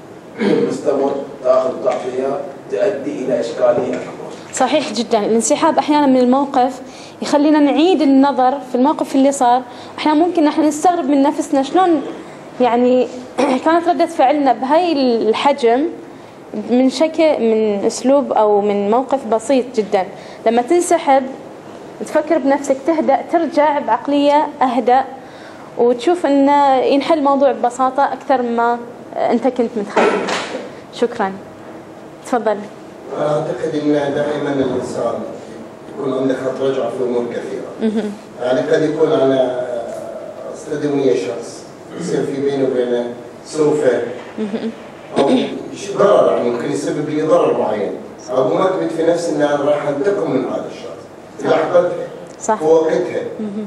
مستمر تاخذ تعطيها تؤدي الى اشكاليه اكبر. صحيح جدا. الانسحاب احيانا من الموقف يخلينا نعيد النظر في الموقف اللي صار. احيانا ممكن نحن نستغرب من نفسنا شلون يعني كانت ردة فعلنا بهاي الحجم من شكل من اسلوب او من موقف بسيط جدا. لما تنسحب تفكر بنفسك تهدأ ترجع بعقلية اهدأ وتشوف انه ينحل الموضوع ببساطة اكثر مما انت كنت متخيل. شكرا. تفضل. اعتقد ان دائما الانسان يكون عنده خط رجعه في امور كثيره. يعني قد يكون انا اصطدم ويا شخص يصير في بيني وبينه سوء فهم او ضرر، يعني ممكن يسبب لي ضرر معين او ما اثبت في نفسي ان انا راح انتقم من هذا الشخص في لحظتها صح في وقتها.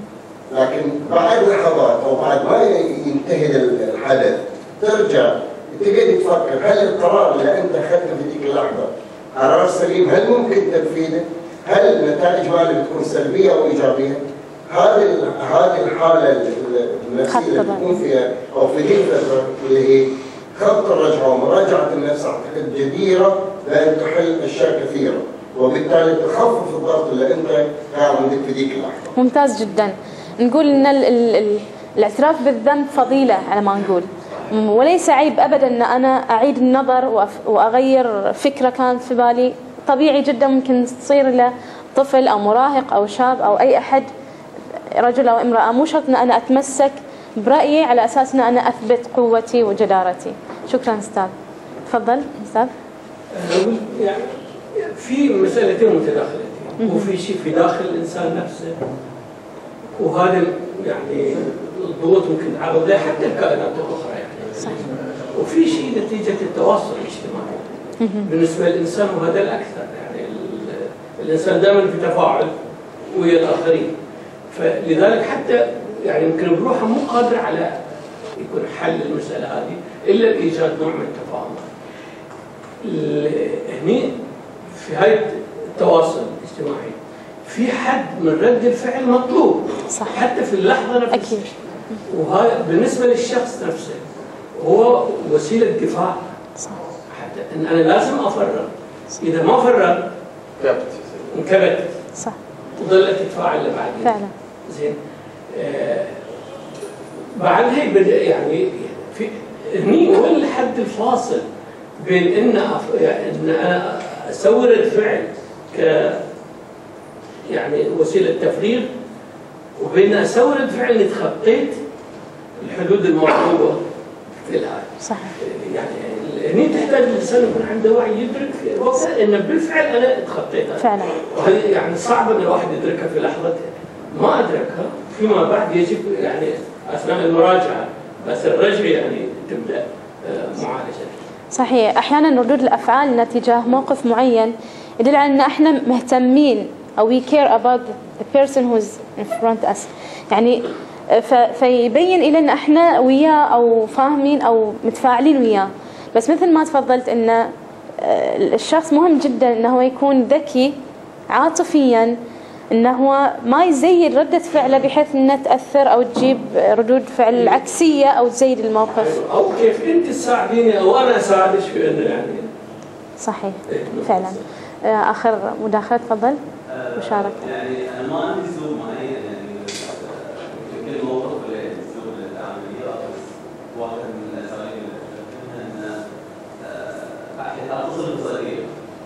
لكن بعد لحظات او بعد ما ينتهي الحدث ترجع تقعد تفكر هل القرار اللي انت اخذته في ذيك اللحظه قرار سليم؟ هل ممكن تنفيذه؟ هل النتائج ماله بتكون سلبيه او ايجابيه؟ هذه هذه الحاله النفسيه اللي تكون فيها او في ذيك الفتره اللي هي خط الرجعه ومراجعه النفس اعتقد جديره بان تحل اشياء كثيره وبالتالي تخفف الضغط اللي انت كان عندك في ذيك اللحظه. ممتاز جدا. نقول ان ال ال ال الاعتراف بالذنب فضيله على ما نقول، وليس عيب ابدا ان انا اعيد النظر واغير فكره كانت في بالي. طبيعي جدا ممكن تصير له طفل او مراهق او شاب او اي احد رجل او امراه، مو شرط ان انا اتمسك برايي على اساس ان انا اثبت قوتي وجدارتي. شكرا استاذ. تفضل استاذ. يعني في مسألتين متداخلتين، وفي شيء في داخل الانسان نفسه وهذا يعني الضغوط ممكن تعرض له حتى الكائنات الاخرى يعني صح. وفي شيء نتيجه التواصل الاجتماعي بالنسبه للانسان وهذا الاكثر، يعني الانسان دائما في تفاعل ويا الاخرين، فلذلك حتى يعني يمكن بروحه مو قادر على يكون حل المساله هذه الا بايجاد نوع من التفاهم. هني في هاي التواصل الاجتماعي في حد من رد الفعل مطلوب صح. حتى في اللحظه نفسها اكيد. وهذا بالنسبه للشخص نفسه هو وسيله دفاع صح. حتى ان انا لازم افرغ، اذا ما فرغ انكبت صح وظلت تتفاعل لبعدين فعلا زين. آه بعد هي بدا يعني في هني هو الحد الفاصل بين ان أف... يعني ان انا اسوي رد فعل ك يعني وسيله تفريغ وبين اسوي رد فعل اني تخطيت الحدود المطلوبه في الآية. صح. يعني هني تحتاج الانسان يكون عنده وعي يدرك وقتها ان بالفعل انا تخطيتها فعلا. وهذه يعني صعب ان الواحد يدركها في لحظتها، ما ادركها فيما بعد يجب يعني اثناء المراجعه بس الرجع يعني تبدا معالجه. صحيح، احيانا ردود الافعال تجاه موقف معين يدل على ان احنا مهتمين او we care about the person who's in front us، يعني فيبين الى ان احنا وياه او فاهمين او متفاعلين وياه. بس مثل ما تفضلت ان الشخص مهم جدا انه هو يكون ذكي عاطفيا، انه هو ما يزيد ردة فعله بحيث انها تاثر او تجيب ردود فعل عكسيه او تزيد الموقف. او كيف انت تساعديني او انا اساعدك في انه يعني. صحيح فعلا. اخر مداخله تفضل. مشاركه. يعني انا ما عندي اسلوب معين، يعني في كل موقف له اسلوب للعمليات، بس واحد من الاساليب اللي استخدمها ان اتصل بصديق.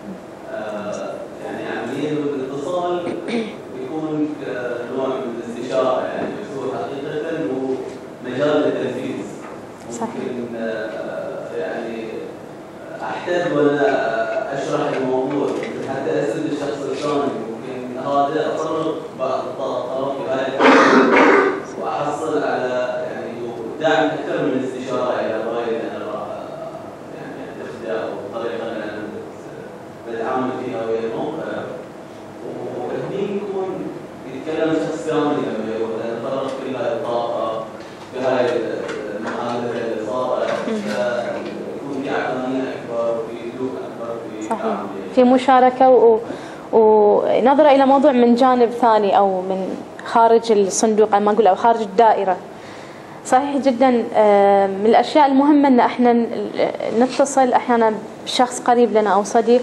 يعني عمليا الاتصال يكون نوع من الاستشاره، يعني هو حقيقه هو مجال للتنفيذ. ممكن يعني احتاج ولا اشرح الموضوع حتى اسال الشخص الثاني، ممكن هذا اطرق بعض الطرق كذلك واحصل على يعني دعم اكثر من الاستشاره الى غايه انا راح يعني اتخذها او الطريقه اللي انا بتعامل فيها ويا الموقع. وهني يكون يتكلم شخص ثاني لما يتطرق الى الطاقه بهاي المحادثه اللي صارت، يكون في عقلانيه اكبر وفي هدوء اكبر في صحيح، في مشاركه و... ونظره الى موضوع من جانب ثاني او من خارج الصندوق، ما اقول او خارج الدائره. صحيح جدا. من الاشياء المهمه ان احنا نتصل احيانا بشخص قريب لنا او صديق.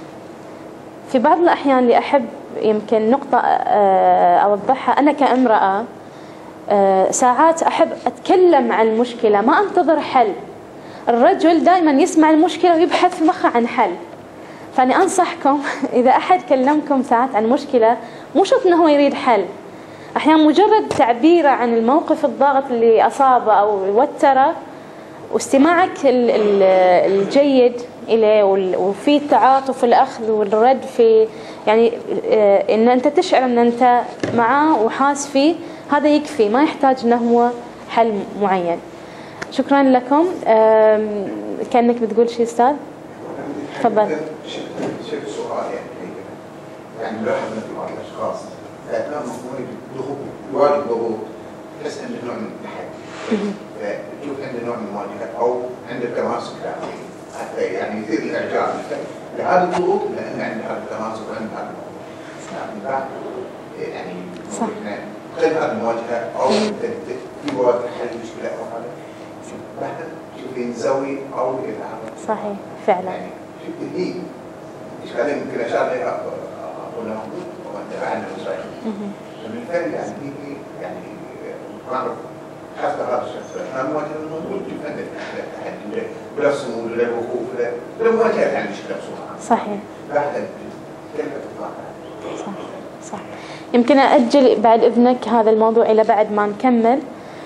في بعض الاحيان اللي احب يمكن نقطه اوضحها، انا كامراه ساعات احب اتكلم عن المشكله، ما انتظر حل. الرجل دائما يسمع المشكله ويبحث في مخه عن حل. فأنا أنصحكم إذا أحد كلمكم ساعات عن مشكلة، مو شرط إنه هو يريد حل. أحيانا مجرد تعبيره عن الموقف الضاغط اللي أصابه أو وتره واستماعك الجيد إليه وفي التعاطف والأخذ والرد، في يعني إن أنت تشعر إن أنت معاه وحاس فيه، هذا يكفي، ما يحتاج إنه هو حل معين. شكرا لكم. كأنك بتقول شيء أستاذ؟ تفضل. شكل سؤال يعني يعني ملاحظ مثل بعض الاشخاص كان مفهوم ضغوط يواجه ضغوط، تحس عنده نوع من التحدي، فتشوف عنده نوع من المواجهه او عنده تماسك حتى يعني يثير الاعجاب لهذه الضغوط، لان عنده هذا التماسك وعنده هذا الموضوع. يعني صح. خلال هذه المواجهه او يواجه حل مشكله او هذا بعد شوفين نسوي او الى هذا. صحيح فعلا. يعني هي إشكالية ممكن أشار لها أقول لهم وأنت عندنا مشاكل. فبالتالي يعني هي يعني معروف حتى هذا الشخص أنا مواجهة الموضوع جدا التحدي بلا صمود ولا وقوف ولا ولا مواجهة عن المشكلة بصراحة. صحيح. بعد كيف تطلع؟ صح صح. يمكن أأجل بعد إذنك هذا الموضوع إلى بعد ما نكمل.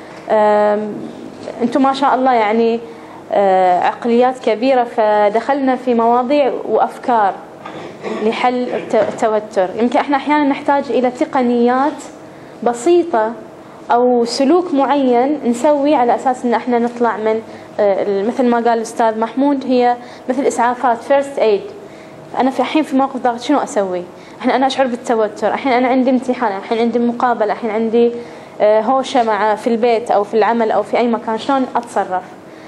أنتم ما شاء الله يعني عقليات كبيرة، فدخلنا في مواضيع وأفكار لحل التوتر. يمكن احنا أحيانا نحتاج إلى تقنيات بسيطة أو سلوك معين نسوي على أساس أن احنا نطلع من مثل ما قال الأستاذ محمود، هي مثل إسعافات first aid. أنا في الحين في موقف ضغط شنو أسوي؟ الحين أنا أشعر بالتوتر، الحين أنا عندي امتحان، الحين عندي مقابلة، الحين عندي هوشة مع في البيت أو في العمل أو في أي مكان، شلون أتصرف؟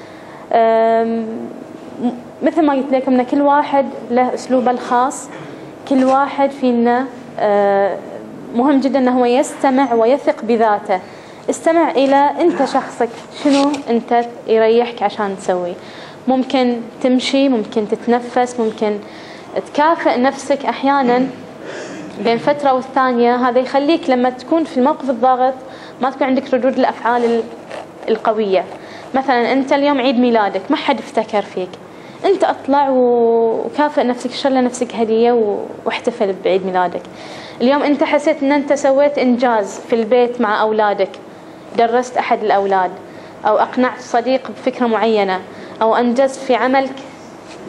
مثل ما قلت لكم ان كل واحد له اسلوبه الخاص، كل واحد فينا مهم جدا انه هو يستمع ويثق بذاته. استمع الى انت شخصك شنو انت يريحك عشان تسوي. ممكن تمشي، ممكن تتنفس، ممكن تكافئ نفسك احيانا بين فتره والثانيه. هذا يخليك لما تكون في الموقف الضاغط ما تكون عندك ردود الافعال القويه. مثلا انت اليوم عيد ميلادك، ما حد افتكر فيك، انت اطلع وكافئ نفسك، شر لنفسك هديه واحتفل بعيد ميلادك. اليوم انت حسيت ان انت سويت انجاز في البيت مع اولادك، درست احد الاولاد او اقنعت صديق بفكره معينه او انجزت في عملك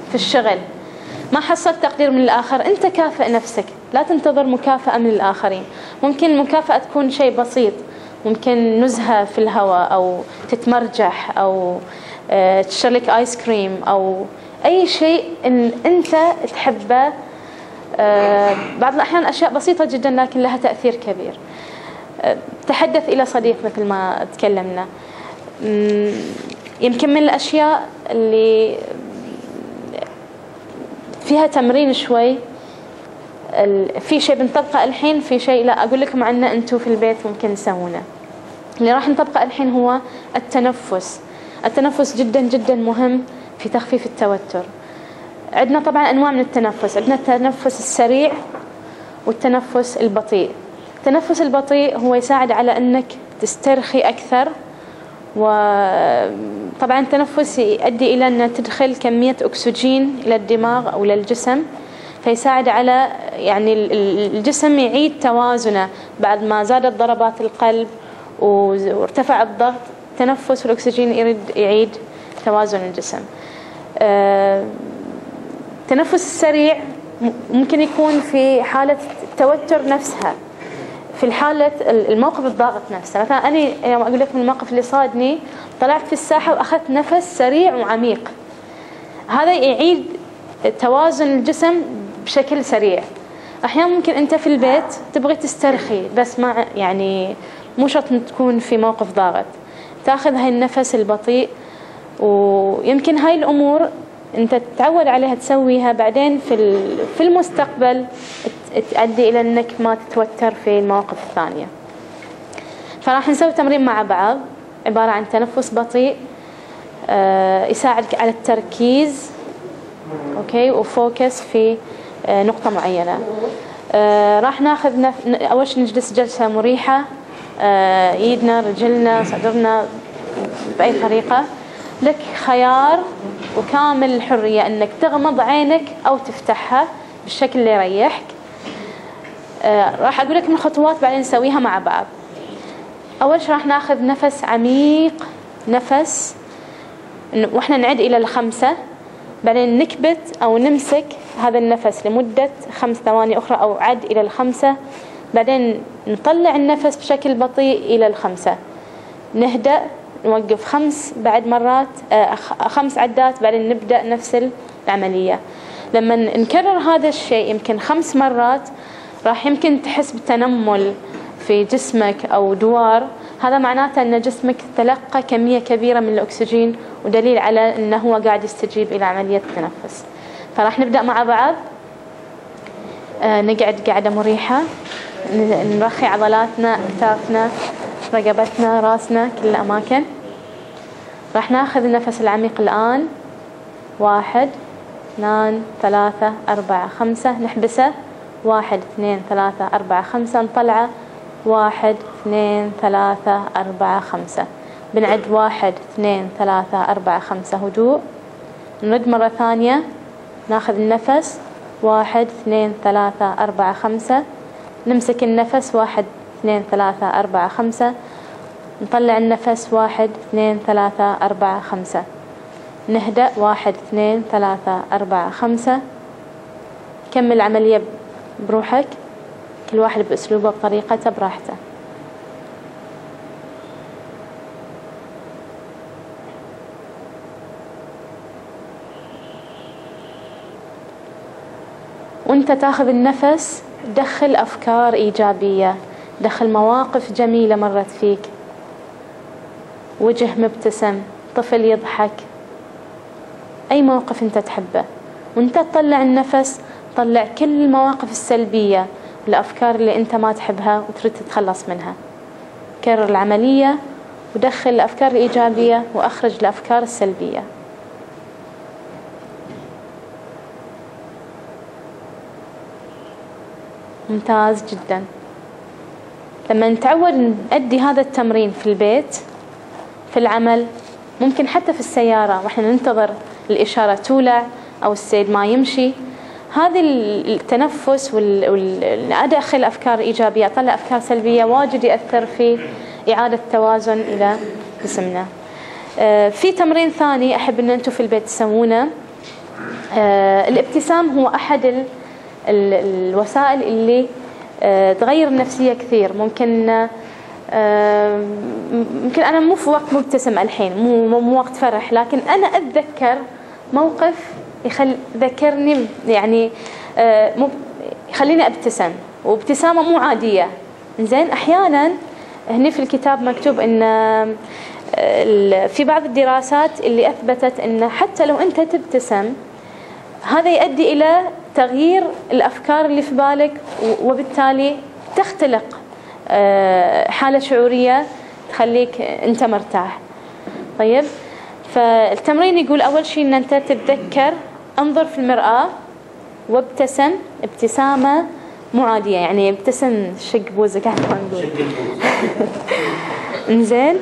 في الشغل ما حصلت تقدير من الآخر، أنت كافئ نفسك، لا تنتظر مكافأة من الآخرين. ممكن المكافأة تكون شيء بسيط، ممكن نزهة في الهواء، أو تتمرجح، أو تشتري لك آيس كريم، أو أي شيء إن أنت تحبه. بعض الأحيان أشياء بسيطة جدا لكن لها تأثير كبير. تحدث إلى صديق مثل ما تكلمنا. يمكن من الأشياء اللي فيها تمرين شوي، في شيء بنطبقه الحين، في شيء لا أقول لكم عنه أنتم في البيت ممكن تسوونه. اللي راح نطبقه الحين هو التنفس. التنفس جدا جدا مهم في تخفيف التوتر. عندنا طبعا أنواع من التنفس، عندنا التنفس السريع والتنفس البطيء. التنفس البطيء هو يساعد على أنك تسترخي أكثر، وطبعا التنفس يؤدي إلى أن تدخل كمية أكسجين إلى الدماغ أو للجسم، فيساعد على يعني الجسم يعيد توازنه بعد ما زادت ضربات القلب وارتفع الضغط. التنفس والأكسجين يريد يعيد توازن الجسم. التنفس السريع ممكن يكون في حالة التوتر نفسها، في الحالة الموقف الضاغط نفسه. مثلا أنا يوم أقول لك من الموقف اللي صادني، طلعت في الساحة وأخذت نفس سريع وعميق، هذا يعيد توازن الجسم بشكل سريع. أحيانا ممكن أنت في البيت تبغي تسترخي بس ما يعني مو شرط تكون في موقف ضاغط، تاخذ هاي النفس البطيء. ويمكن هاي الأمور أنت تتعود عليها تسويها، بعدين في في المستقبل تؤدي إلى أنك ما تتوتر في المواقف الثانية. فراح نسوي تمرين مع بعض عبارة عن تنفس بطيء يساعدك على التركيز، أوكي، وفوكس في نقطة معينة. راح ناخذ نف... أول شيء نجلس جلسة مريحة، ايدنا، رجلنا، صدرنا بأي طريقة. لك خيار وكامل الحرية أنك تغمض عينك أو تفتحها بالشكل اللي يريحك. راح أقول لك من الخطوات بعدين نسويها مع بعض. أول شيء راح ناخذ نفس عميق، نفس وإحنا نعد إلى الخمسة، بعدين نكبت أو نمسك هذا النفس لمدة خمس ثواني أخرى، أو عد إلى الخمسة، بعدين نطلع النفس بشكل بطيء إلى الخمسة، نهدأ، نوقف خمس بعد مرات آه خمس عدات، بعدين نبدأ نفس العملية. لما نكرر هذا الشيء يمكن خمس مرات راح يمكن تحس بتنمل في جسمك أو دوار. هذا معناته أن جسمك تلقى كمية كبيرة من الأكسجين، ودليل على أنه هو قاعد يستجيب إلى عملية التنفس. فراح نبدأ مع بعض. آه نقعد قاعدة مريحة، نرخي عضلاتنا، أكتافنا، رقبتنا، راسنا، كل الأماكن. راح ناخذ النفس العميق الآن. واحد، اثنان، ثلاثة، أربعة، خمسة، نحبسه. واحد، اثنين، ثلاثة، أربعة، خمسة، نطلعه. واحد، اثنين، ثلاثة، أربعة، خمسة. بنعد واحد، اثنين، ثلاثة، أربعة، خمسة، هدوء. نرد مرة ثانية، ناخذ النفس. واحد، اثنين، ثلاثة، أربعة، خمسة. نمسك النفس. واحد، اثنين، ثلاثة، أربعة، خمسة. نطلع النفس. واحد، اثنين، ثلاثة، أربعة، خمسة. نهدأ. واحد، اثنين، ثلاثة، أربعة، خمسة. كمل العملية بروحك، كل واحد بأسلوبه، بطريقته، براحته. وانت تاخذ النفس دخل أفكار إيجابية، دخل مواقف جميلة مرت فيك، وجه مبتسم، طفل يضحك، أي موقف انت تحبه. وانت تطلع النفس، طلع كل المواقف السلبية، الأفكار اللي انت ما تحبها وتريد تتخلص منها. كرر العملية ودخل الأفكار الإيجابية وأخرج الأفكار السلبية. ممتاز جدا. لما نتعود نأدي هذا التمرين في البيت، في العمل، ممكن حتى في السيارة واحنا ننتظر الإشارة تولع أو السيد ما يمشي، هذا التنفس وال أدخل أفكار إيجابية، أطلع أفكار سلبية، واجد يأثر في إعادة التوازن إلى جسمنا. في تمرين ثاني أحب أن أنتم في البيت تسوونه، آه الابتسام هو أحد ال ال الوسائل اللي آه تغير النفسية كثير. ممكن آه ممكن أنا مو في وقت مبتسم الحين، مو مو وقت فرح، لكن أنا أتذكر موقف يخل ذكرني يعني آه يخليني أبتسم، وابتسامة مو عادية. زين أحيانا هني في الكتاب مكتوب إن في بعض الدراسات اللي أثبتت إن حتى لو أنت تبتسم هذا يؤدي إلى تغيير الأفكار اللي في بالك، وبالتالي تختلق حالة شعورية تخليك أنت مرتاح. طيب، فالتمرين يقول أول شيء إن أنت تتذكر انظر في المرآة وابتسم ابتسامة مو عادية، يعني ابتسم شق بوزك قاعد نقول. إنزين،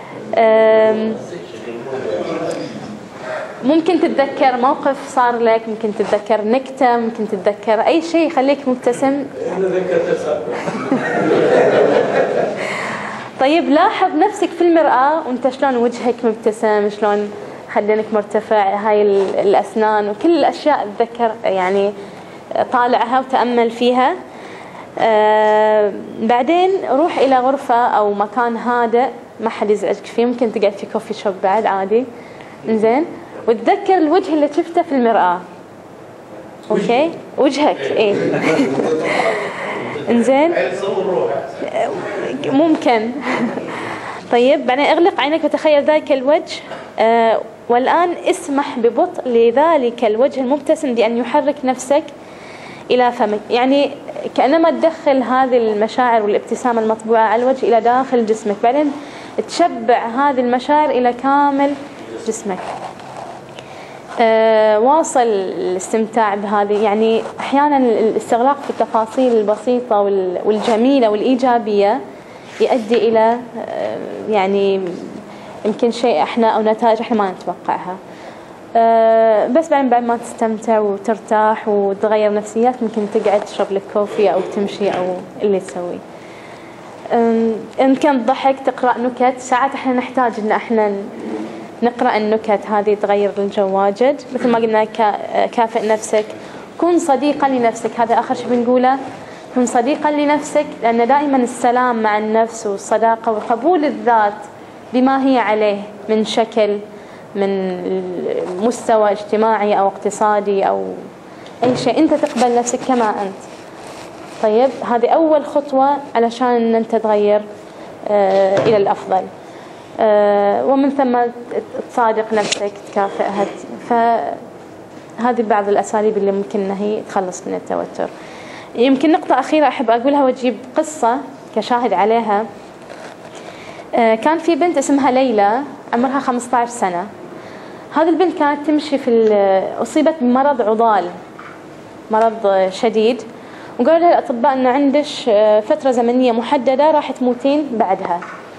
ممكن تتذكر موقف صار لك، ممكن تتذكر نكتة، ممكن تتذكر أي شيء يخليك مبتسم. أنا ذكرت. طيب، لاحظ نفسك في المرآة وأنت شلون وجهك مبتسم، شلون خدنك مرتفع، هاي الأسنان وكل الأشياء تذكر، يعني طالعها وتأمل فيها. آه بعدين روح إلى غرفة أو مكان هادئ ما حد يزعجك فيه، ممكن تقعد في كوفي شوب بعد عادي. إنزين، وتذكر الوجه اللي شفته في المرآة. أوكي، وجهك إيه. إنزين، ممكن. طيب، بعدين اغلق عينك وتخيل ذلك الوجه، آه والآن اسمح ببطء لذلك الوجه المبتسم بأن يحرك نفسك إلى فمك، يعني كأنما تدخل هذه المشاعر والابتسامة المطبوعة على الوجه إلى داخل جسمك، بعدين تشبع هذه المشاعر إلى كامل جسمك. أه واصل الاستمتاع بهذه، يعني أحيانا الاستغلاق في التفاصيل البسيطة والجميلة والإيجابية يؤدي إلى أه يعني يمكن شيء احنا أو نتائج احنا ما نتوقعها. أه بس بعدين بعد ما تستمتع وترتاح وتغير نفسيات ممكن تقعد تشرب لك كوفي أو تمشي أو اللي تسوي. إن كان ضحك تقرأ نكت، ساعات احنا نحتاج إن احنا نقرأ النكت، هذه تغير الجو واجد. مثل ما قلنا كافئ نفسك، كن صديقا لنفسك، هذا آخر شيء بنقوله، كن صديقا لنفسك، لأن دائما السلام مع النفس والصداقة وقبول الذات بما هي عليه من شكل، من مستوى اجتماعي أو اقتصادي أو أي شيء، أنت تقبل نفسك كما أنت. طيب، هذه أول خطوة علشان أن أنت تغير آه إلى الأفضل، آه ومن ثم تصادق نفسك، تكافئها. فهذه بعض الأساليب اللي ممكن أن هي تخلص من التوتر. يمكن نقطة أخيرة أحب أقولها وأجيب قصة كشاهد عليها. آه كان في بنت اسمها ليلى عمرها خمسة عشر سنة. هذه البنت كانت تمشي في أصيبت بمرض عضال، مرض شديد، وقالوا لها الأطباء أن عندك فترة زمنية محددة راح تموتين بعدها.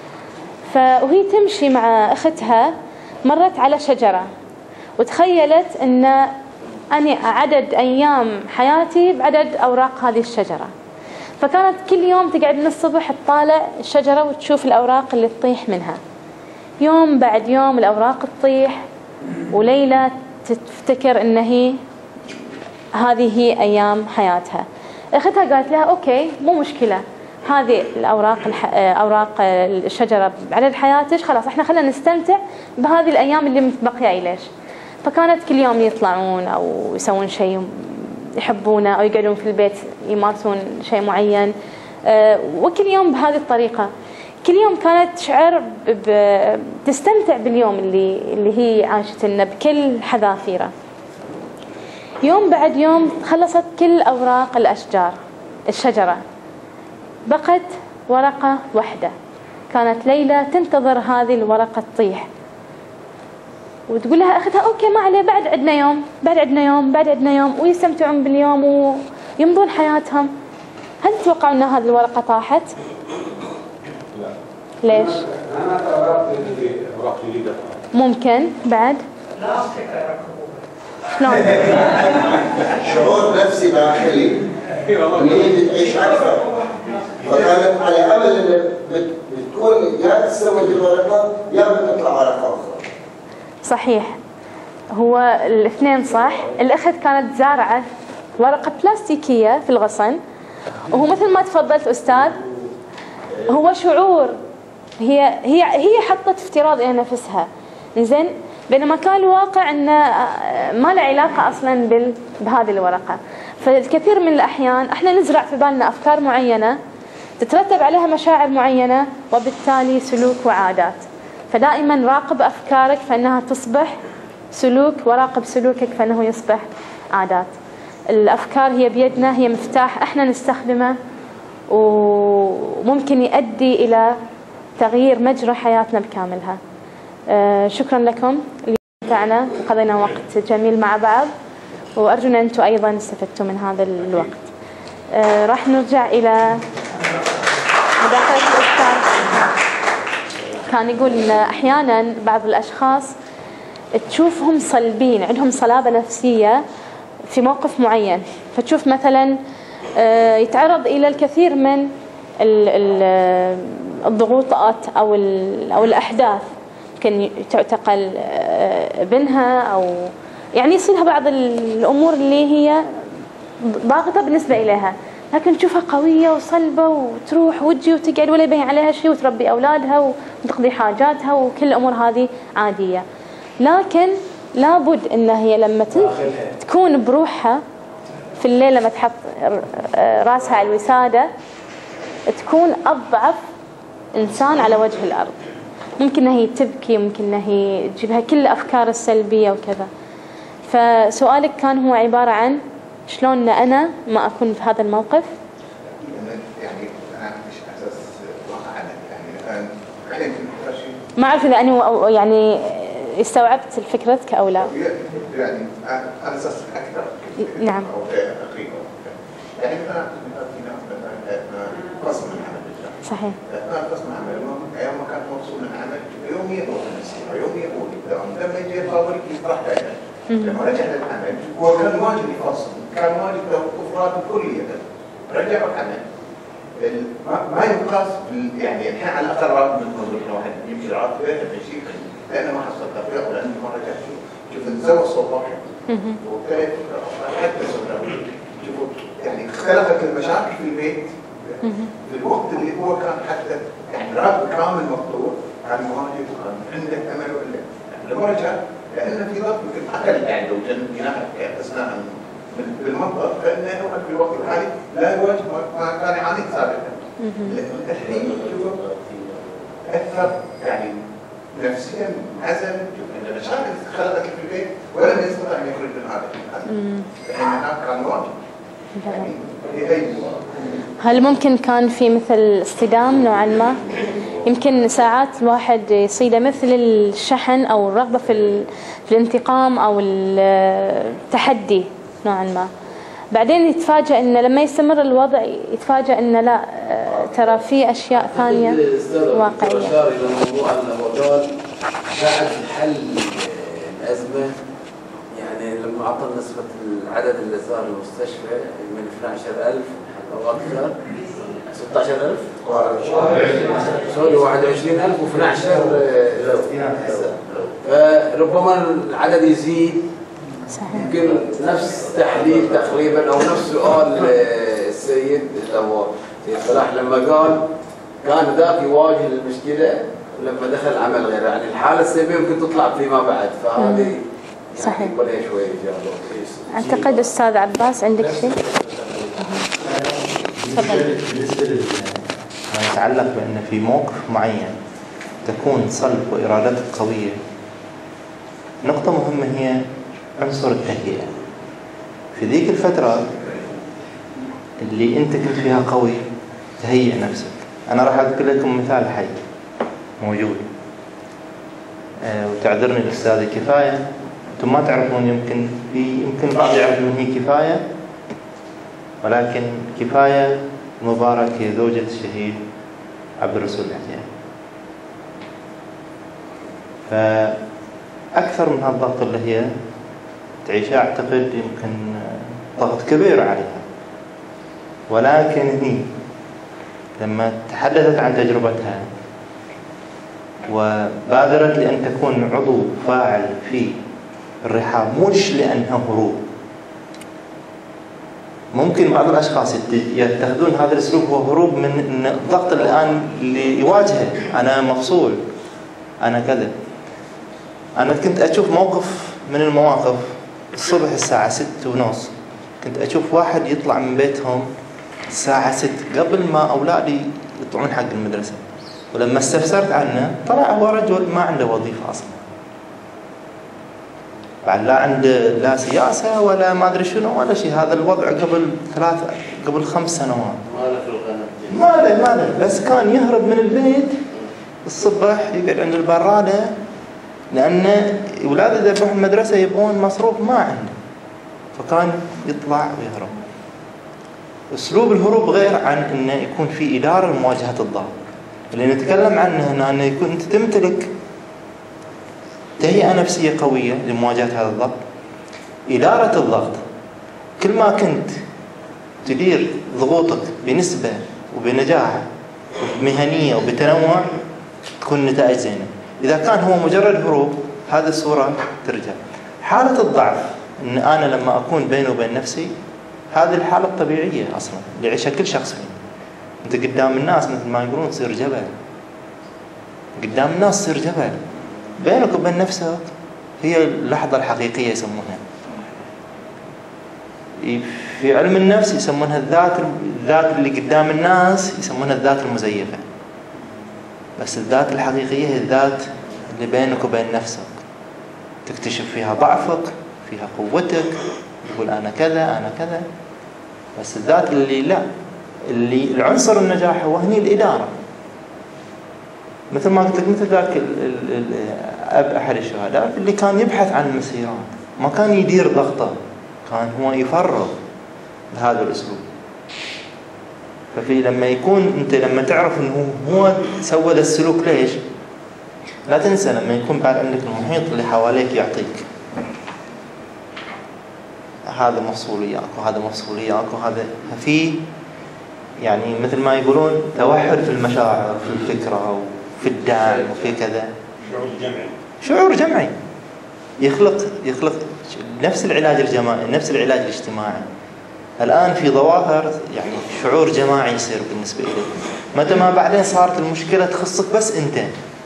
فهي تمشي مع أختها مرت على شجرة وتخيلت أن أنا عدد أيام حياتي بعدد أوراق هذه الشجرة. فكانت كل يوم تقعد من الصبح تطالع الشجرة وتشوف الأوراق اللي تطيح منها. يوم بعد يوم الأوراق تطيح، وليلى تفتكر أن هي هذه هي أيام حياتها. أختها قالت لها أوكي مو مشكلة، هذه الأوراق الح... أوراق الشجرة بعدد حياتك، خلاص إحنا خلينا نستمتع بهذه الأيام اللي متبقية إليش. فكانت كل يوم يطلعون أو يسوون شيء يحبونه أو يقعدون في البيت يمارسون شيء معين، أه وكل يوم بهذه الطريقة. كل يوم كانت تشعر ب... تستمتع باليوم اللي اللي هي عاشت لنا بكل حذافيره. يوم بعد يوم خلصت كل أوراق الأشجار الشجرة، بقت ورقة واحدة. كانت ليلى تنتظر هذه الورقة تطيح وتقول لها أختها أوكي ما عليه، بعد عندنا يوم، بعد عندنا يوم، بعد عندنا يوم، ويستمتعون باليوم ويمضون حياتهم. هل تتوقعوا أن هذه الورقة طاحت؟ لا. ليش؟ أنا قررت إني أوراق جديدة. ممكن بعد؟ لا فكرة شلون؟ شعور نفسي داخلي إني تعيش أكثر، فكانت على أمل إن بتكون يا تستمر الورقة يا بتطلع ورقة أخرى. صحيح، هو الاثنين صح. الأخت كانت زارعة ورقة بلاستيكية في الغصن، وهو مثل ما تفضلت أستاذ هو شعور، هي هي هي حطت افتراض إلى نفسها زين، بينما كان الواقع أنه ما له علاقة أصلا بهذه الورقة. فالكثير من الأحيان احنا نزرع في بالنا أفكار معينة تترتب عليها مشاعر معينة وبالتالي سلوك وعادات. فدائما راقب أفكارك فإنها تصبح سلوك، وراقب سلوكك فإنه يصبح عادات. الأفكار هي بيدنا، هي مفتاح احنا نستخدمه وممكن يؤدي إلى تغيير مجرى حياتنا بكاملها. آه شكرا لكم اللي استمتعنا وقضينا وقت جميل مع بعض، وأرجو أن أنتم أيضا استفدتوا من هذا الوقت. آه راح نرجع إلى مداخلة الأستاذ. كان يقول إن أحيانا بعض الأشخاص تشوفهم صلبين، عندهم صلابة نفسية في موقف معين، فتشوف مثلا آه يتعرض إلى الكثير من الضغوطات أو أو الأحداث، يمكن تعتقل ابنها أو يعني يصيرها بعض الأمور اللي هي ضاغطة بالنسبة إليها، لكن تشوفها قوية وصلبة وتروح وتجي وتقعد ولا يبين عليها شيء، وتربي أولادها وتقضي حاجاتها وكل الأمور هذه عادية. لكن لابد إن هي لما تكون بروحها في الليل، لما تحط راسها على الوسادة، تكون أضعف إنسان على وجه الأرض. ممكن إنها هي تبكي، ممكن إنها هي تجيبها كل الأفكار السلبية وكذا. فسؤالك كان هو عبارة عن شلون أنا ما أكون في هذا الموقف؟ يعني أنا مش أساس واقع يعني الآن ما أعرف إذا أنا يعني استوعبت فكرتك أو لا. يعني على أساس أكثر. نعم. أو تقريبا. يعني أنا مثلا قسم العمل. صحيح. أنا قسم العمل يوم ما كانت مفصول من العمل يوم يروح المسيرة يوم يقول لما يجي يطاول يفرح دائما. لما رجع للعمل هو كان واجب يفصل، كان واجب توقف راتب كلية. رجع العمل ما يقاس يعني الحين على الأقل راتب الموظف واحد يمكن راتبه عشرين لأنه ما حصل تفريغ ولأنه ما رجع شيء. شوف نسوى الصباح وابتدت حتى صدق شوفوا يعني اختلفت المشاكل في البيت في الوقت اللي هو كان حتى يعني راتب كامل مقطوع، كان مواجب وكان عنده امل ولا لما رجع لان في ضغط يمكن اقل يعني لو جناها اثناء بالمنطقه فانه في الوقت الحالي لا يواجه ما كان يعاني سابقا. الحين اثر يعني نفسيا عزل ان المشاكل خلقت في البيت ولم يستطع ان يخرج من هذا الحال. الحين هناك كان واجب. هل ممكن كان في مثل اصطدام نوعا ما؟ يمكن ساعات الواحد يصيده مثل الشحن أو الرغبة في, في الانتقام أو التحدي نوعا ما، بعدين يتفاجأ إنه لما يستمر الوضع يتفاجأ إنه لا ترى في أشياء ثانية واقعية. أشار إلى موضوع أنه قال بعد حل الأزمة، يعني لما أعطى نسبة العدد اللي زار المستشفى من اثني عشر ألف أو أكثر ستة عشر ألف سوري واحد وعشرين ألف واثني عشر فربما العدد يزيد. يمكن نفس تحليل تقريبا أو نفس سؤال السيد لو صلاح لما قال كان ذاك يواجه المشكلة ولما دخل عمل غيره، يعني الحالة السلبية ممكن تطلع فيما بعد. فهذه صحيح. يعني شوي أعتقد أستاذ عباس عندك شيء؟ تفضل. بالنسبة ما يتعلق بأن في موقف معين تكون صلب وإرادتك قوية، نقطة مهمة هي عنصر التهيئة. في ذيك الفترة اللي أنت كنت فيها قوي تهيئ نفسك. أنا راح أذكر لكم مثال حي موجود أه وتعذرني الأستاذة كفاية، أنتم ما تعرفون، يمكن في يمكن البعض يعرف من هي كفاية، ولكن كفاية مبارك هي زوجة الشهيد عبد الرسول الحجاج. فأكثر من هالضغط اللي هي تعيشها أعتقد يمكن ضغط كبير عليها، ولكن هي لما تحدثت عن تجربتها وبادرت لأن تكون عضو فاعل في الرحاب، مش لأنه هروب. ممكن بعض الأشخاص يتخذون هذا الأسلوب هو هروب من الضغط الآن اللي يواجهه، أنا مفصول، أنا كذا. أنا كنت أشوف موقف من المواقف الصبح الساعة ستة ونص، كنت أشوف واحد يطلع من بيتهم الساعة ستة قبل ما أولادي يطلعون حق المدرسة، ولما استفسرت عنه طلع هو رجل ما عنده وظيفة أصلا، بعد لا عنده لا سياسة ولا ما أدري شنو ولا شيء. هذا الوضع قبل ثلاثة قبل خمس سنوات. ما له في الغنم. ما له ما له بس كان يهرب من البيت الصبح يقعد عند البرادة، لأن أولاده إذا يروحون المدرسة يبغون مصروف ما عنده، فكان يطلع ويهرب. أسلوب الهروب غير عن أنه يكون في إدارة لمواجهة الضغط اللي نتكلم عنه هنا، أنه يكون أنت تمتلك تهيئة نفسية قوية لمواجهة هذا الضغط. إدارة الضغط، كل ما كنت تدير ضغوطك بنسبة وبنجاح وبمهنية وبتنوع تكون نتائج زينة. إذا كان هو مجرد هروب هذه الصورة ترجع. حالة الضعف أن أنا لما أكون بيني وبين نفسي، هذه الحالة الطبيعية أصلا اللي يعيشها كل شخص فينا. أنت قدام الناس مثل ما يقولون تصير جبل، قدام الناس تصير جبل، بينك وبين نفسك هي اللحظة الحقيقية يسمونها. في علم النفس يسمونها الذات، الذات اللي قدام الناس يسمونها الذات المزيفة، بس الذات الحقيقية هي الذات اللي بينك وبين نفسك، تكتشف فيها ضعفك، فيها قوتك، تقول أنا كذا أنا كذا. بس الذات اللي لا، اللي العنصر النجاح هو هني الإدارة. مثل ما قلت لك، مثل ذاك أب أحد الشهداء اللي كان يبحث عن المسيرات، ما كان يدير ضغطه، كان هو يفرغ بهذا الأسلوب. ففي لما يكون أنت لما تعرف أنه هو سوى ذا السلوك ليش، لا تنسى لما يكون بعد عندك المحيط اللي حواليك يعطيك هذا مفصول وياك وهذا مفصول وياك وهذا، ففي يعني مثل ما يقولون توحد في المشاعر، في الفكرة وفي الدعم وفي كذا، شعور جمعي شعور جمعي يخلق يخلق نفس العلاج الجماعي، نفس العلاج الاجتماعي. الآن في ظواهر يعني شعور جماعي يصير بالنسبة إليك، متى ما بعدين صارت المشكلة تخصك بس أنت،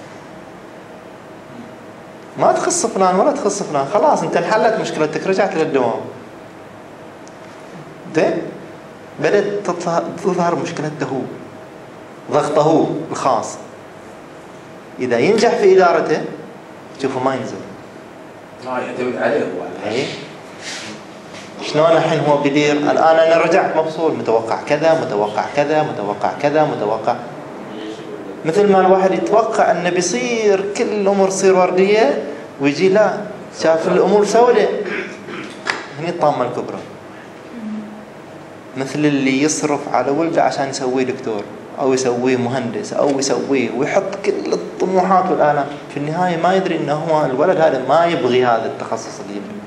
ما تخص فلان ولا تخص فلان، خلاص أنت انحلت مشكلتك، رجعت للدوام. زين، بدأت تظهر مشكلته هو، ضغطه هو الخاص. إذا ينجح في إدارته تشوفه ما ينزل، ما يعتمد عليه هو. إيه شلون الحين هو بيدير. الآن أنا رجعت مبسوط، متوقع كذا متوقع كذا متوقع كذا متوقع، مثل ما الواحد يتوقع أنه بيصير كل الأمور تصير وردية، ويجي لا شاف الأمور سوداء، هني الطامة الكبرى. مثل اللي يصرف على ولده عشان يسويه دكتور أو يسويه مهندس أو يسويه ويحط كل الطموحات والآلام، في النهاية ما يدري أنه هو الولد هذا ما يبغي هذا التخصص اللي يبغي،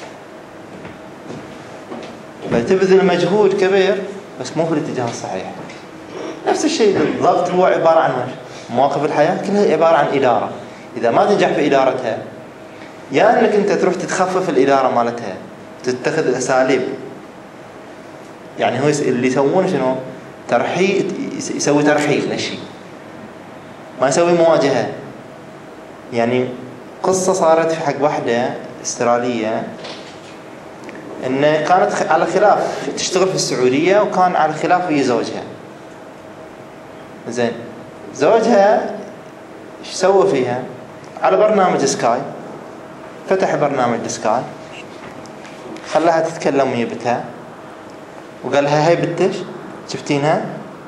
فتبذل مجهود كبير بس مو في الاتجاه الصحيح. نفس الشيء الضغط هو عبارة عن مواقف الحياة كلها عبارة عن إدارة. إذا ما تنجح في إدارتها، يا أنك أنت تروح تتخفف الإدارة مالتها، تتخذ الأساليب. يعني هو اللي يسوونه شنو؟ ترحيل، يسوي ترحيل للشيء، ما يسوي مواجهة. يعني قصة صارت في حق واحدة استرالية، إن كانت على خلاف، تشتغل في السعودية وكان على خلاف ويا زوجها. زين، زوجها ايش سوى فيها؟ على برنامج سكاي، فتح برنامج سكاي، خلاها تتكلم ويا بنتها، وقال لها هاي بنتش شفتينها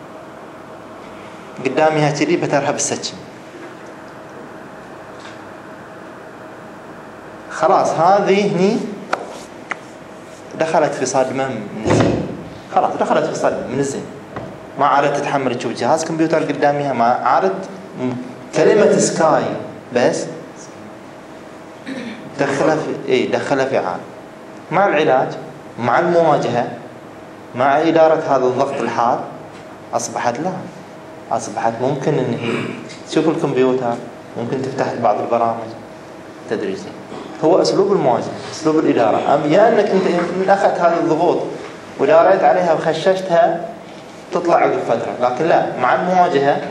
قدامي هاي كذي بترها بالسكين. خلاص هذه هني دخلت في صدمة من الزين، خلاص دخلت في صدمة من الزين، ما عادت تتحمل تشوف جهاز كمبيوتر قدامها، ما عادت كلمة سكاي بس دخلها في إيه دخلها في عالم. مع العلاج، مع المواجهة، مع إدارة هذا الضغط الحاد، أصبحت لا أصبحت ممكن إن هي تشوف الكمبيوتر، ممكن تفتح بعض البرامج تدريجيا. هو اسلوب المواجهه، اسلوب الاداره. أم يا انك انت من اخذت هذه الضغوط وداريت عليها وخششتها تطلع عقب فتره، لكن لا، مع المواجهه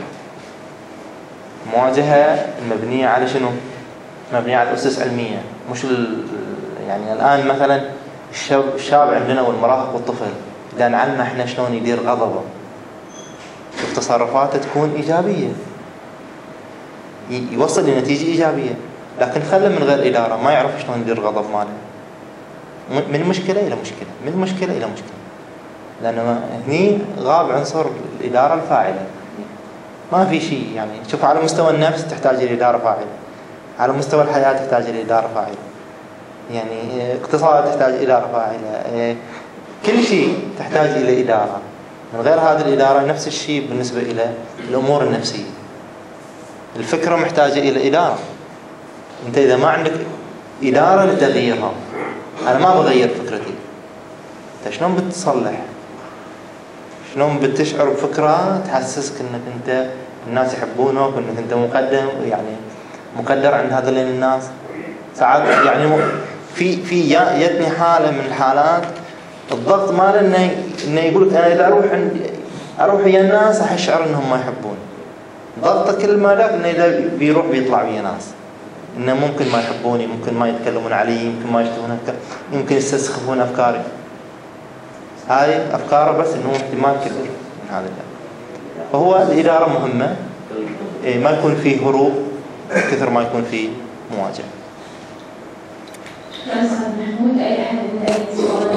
مواجهه مبنيه على شنو؟ مبنيه على اسس علميه، مش يعني الان مثلا الشاب الشاب عندنا والمراهق والطفل اذا نعلمه احنا شلون يدير غضبه تصرفاته تكون ايجابيه، يوصل لنتيجه ايجابيه، لكن خله من غير اداره ما يعرف شلون يدير الغضب ماله، من مشكله الى مشكله، من مشكله الى مشكله، لانه هني غاب عنصر الاداره الفاعله. ما في شيء يعني، شوف على مستوى النفس تحتاج الى اداره فاعله، على مستوى الحياه تحتاج الى اداره فاعله، يعني اقتصاد تحتاج اداره فاعله، كل شيء تحتاج الى اداره. من غير هذه الاداره نفس الشيء بالنسبه الى الامور النفسيه. الفكره محتاجه الى اداره. انت اذا ما عندك اداره لتغييرها، انا ما بغير فكرتي، انت شلون بتصلح؟ شلون بتشعر بفكره تحسسك انك انت الناس يحبونك وانك انت مقدم، يعني مقدر عند هذول الناس؟ ساعات يعني في في جتني حاله من الحالات الضغط ماله انه انه يقول لك انا اذا اروح عند اروح ويا الناس راح اشعر انهم ما يحبوني. ضغطه كل ما ذاك انه اذا بيروح بيطلع ويا ناس انه ممكن ما يحبوني، ممكن ما يتكلمون علي، يمكن ما يشتهون، يمكن يستسخفون افكاري. هاي افكاره بس انه احتمال كبير من هذا الجانب. فهو الاداره مهمه، ما يكون فيه هروب كثر ما يكون فيه مواجهه. شكرا استاذ محمود. اي احد عنده اي سؤال؟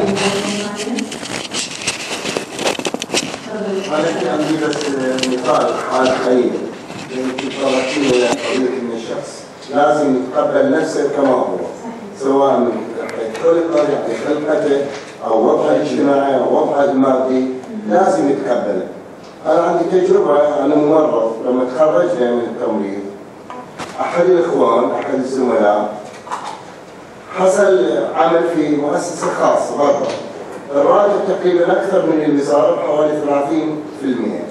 أنا عندي بس مثال حال حي يمكن طرحتيه إلى قضية إن الشخص لازم يتقبل نفسه كما هو، سواء من خلقه يعني خلقته أو وضعه الاجتماعي أو وضعه المادي، لازم يتقبله. أنا عندي تجربة، أنا ممرض لما تخرجنا من التمريض أحد الإخوان أحد الزملاء حصل عمل في مؤسسة خاصة برا، الراتب تقريبا أكثر من الوزارة بحوالي ثلاثين بالمئة.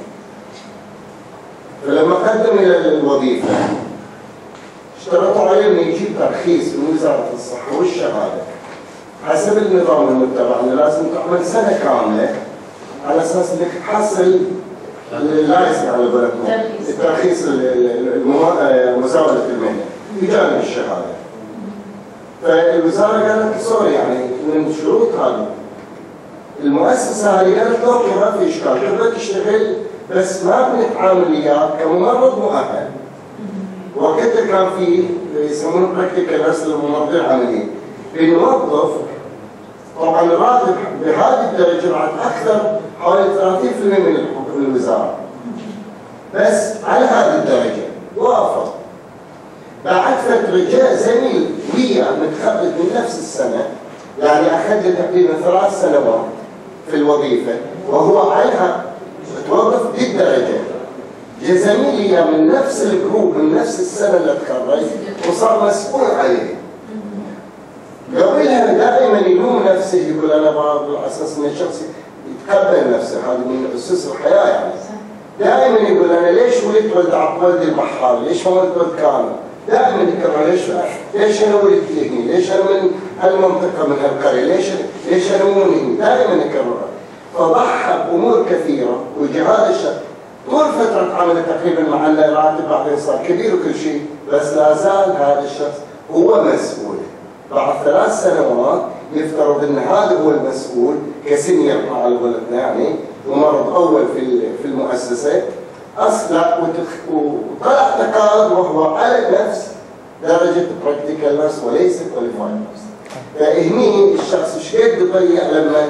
فلما قدم إلى الوظيفة اشترطوا عليه إنه يجيب ترخيص من وزارة الصحة والشهادة حسب النظام المتبع، إنه لازم تعمل سنة كاملة على أساس إنك تحصل اللايسنس على قولتهم الترخيص مزاولة المهنة بجانب الشهادة. فالوزارة قالت سوري يعني من الشروط هذه المؤسسة هذه قالت له ما في إشكال تقدر تشتغل بس ما بنتعامل وياك كممرض مؤهل. وقتها كان في يسمونه براكتيكال نفس الممرضين العمليين بنوظف طبعا الراتب بهذه الدرجة بعد أكثر حوالي ثلاثين بالمئة من الوزارة بس على هذه الدرجة وافق. بعد فترة جاء زميل وياه متخرج من نفس السنة، يعني أخذ له تقريبا ثلاث سنوات في الوظيفة وهو عليها توظف بالدرجة. جاء زميلي من نفس الجروب من نفس السنة اللي تخرج وصار مسؤول عليه. قبلها دائما يلوم نفسه يقول أنا على أساس إن الشخص يتقبل نفسه، هذا من أسس الحياة يعني. دائما يقول أنا ليش ولدت ولد ولدي البحار؟ ليش ما ولدت ولد كامل؟ دائما يكرر ليش ليش انا ولدت هنا؟ ليش انا من هالمنطقه من هالقريه؟ ليش ليش انا مو هنا؟ دائما يكررها. فضحى بامور كثيره وجهاد الشخص طول فتره عمله تقريبا مع الراتب بعدين صار كبير وكل شيء، بس لا زال هذا الشخص هو مسؤول. بعد ثلاث سنوات يفترض ان هذا هو المسؤول كسينيور على قولتنا يعني ممرض اول في في المؤسسه. أصلح وطلع تقاعد وهو على نفس درجة براكتيكال نفس وليس كواليفايد نفس. فهني الشخص ايش قد يضيع لما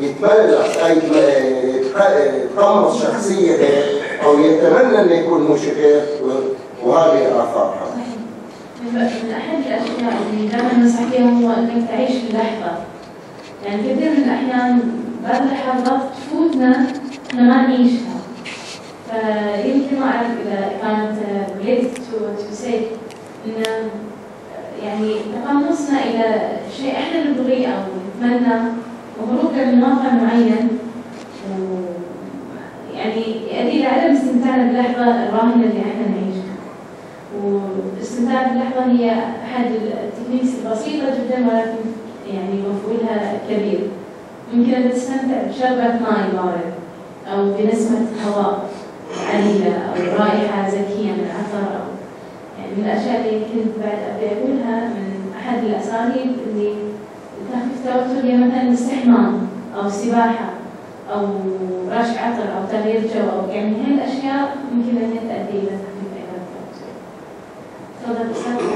يتقمص شخصيته أو يتمنى أن يكون مش غير وهذه آثارها. من أحد الأشياء اللي دائما ننصح فيها هو أنك تعيش في اللحظة. يعني كثير من الأحيان بعض اللحظات تفوتنا احنا ما نعيشها. فيمكن ما أعرف إذا كانت related to to say إن يعني تقمصنا إلى شيء إحنا نبغيه أو نتمنى وهروبنا من واقع معين ويعني يؤدي إلى عدم استمتاعنا باللحظة الراهنة اللي إحنا نعيشها. والاستمتاع باللحظة هي أحد تكنيكس بسيطة جدا ولكن يعني مفعولها كبير. ممكن أن تستمتع بشربة ماء بارد أو بنسمة هواء عذبة أو رائحة زكية من عطر، أو يعني من الأشياء اللي كنت بعد أبي أقولها من أحد الأساليب اللي تخفف التوتر هي مثلا الاستحمام أو السباحة أو رش عطر أو تغيير جو، أو يعني هاي الأشياء ممكن أن تؤدي إلى تخفيف أيضا التوتر. تفضل أستاذ.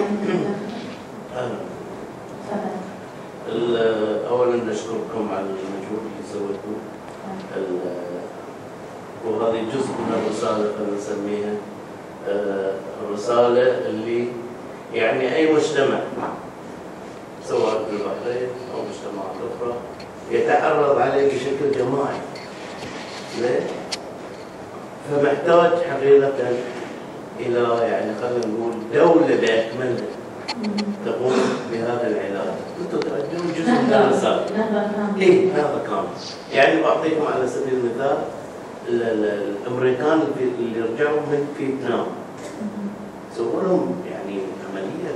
تفضل. أولا نشكركم على المجهود اللي سويتوه، وهذه جزء من الرسالة خلينا نسميها الرسالة اللي يعني أي مجتمع سواء في البحرين أو مجتمعات أخرى يتعرض عليه بشكل جماعي. ليه؟ فمحتاج حقيقة إلى يعني خلينا نقول دولة بأكملها تقوم بهذا العلاج. أنتم تقدمون جزء من الرسالة. إيه هذا كامل. يعني بعطيكم على سبيل المثال الأمريكان اللي رجعوا من فيتنام سووا لهم يعني عملية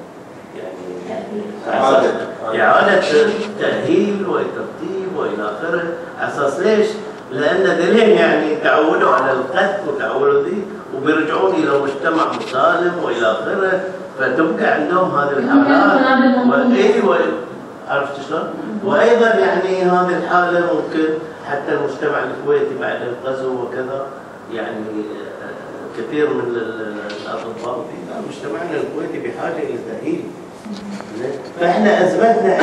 يعني إعادة تأهيل وترتيب وإلى آخره. على أساس ليش؟ لأن ذلين يعني تعودوا على القتل وتعودوا ذي وبيرجعون إلى مجتمع مسالم وإلى آخره، فتبقى عندهم هذه الحالات. وإيه عرفت شلون؟ وأيضا يعني هذه الحالة ممكن حتى المجتمع الكويتي بعد الغزو وكذا يعني كثير من الأطباء في مجتمعنا الكويتي بحاجة إلى تأهيل. فإحنا أزمتنا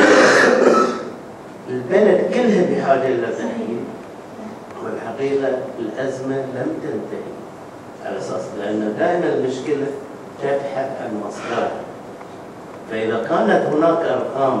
البلد كلها بحاجة إلى تأهيل، والحقيقة الأزمة لم تنتهي على أساس لأن دائما المشكلة تبحث عن مصدرها. فإذا كانت هناك أرقام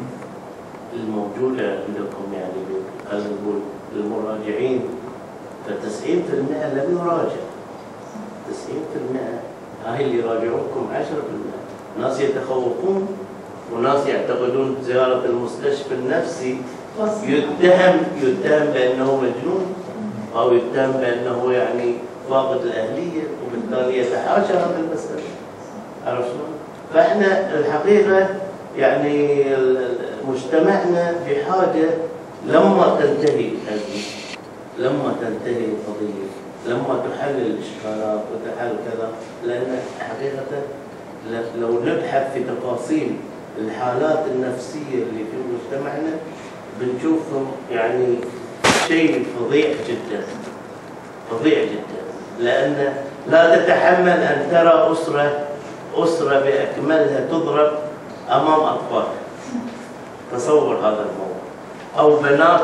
الموجودة عندكم يعني خلينا نقول المراجعين فتسعين بالمئة لم يراجع. تسعين بالمئة هاي اللي يراجعوكم عشرة بالمئة ناس يتخوفون وناس يعتقدون زيارة المستشفى النفسي يتهم يتهم بأنه مجنون أو يتهم بأنه يعني فاقد الأهلية، وبالتالي يتحاشى هذا المسألة. عرفت شلون؟ فإحنا الحقيقة يعني مجتمعنا بحاجة لما تنتهي الأزمة، لما تنتهي القضية، لما تحل الإشكالات وتحل كذا، لأن حقيقة لو نبحث في تفاصيل الحالات النفسية اللي في مجتمعنا بنشوفهم يعني شيء فظيع جدا فظيع جدا، لأن لا تتحمل أن ترى أسرة أسرة بأكملها تضرب أمام أطفال. تصور هذا الموضوع. أو بنات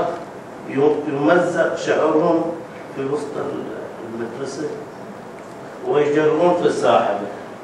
يمزق شعورهم في وسط المدرسة ويجرون في الساحة.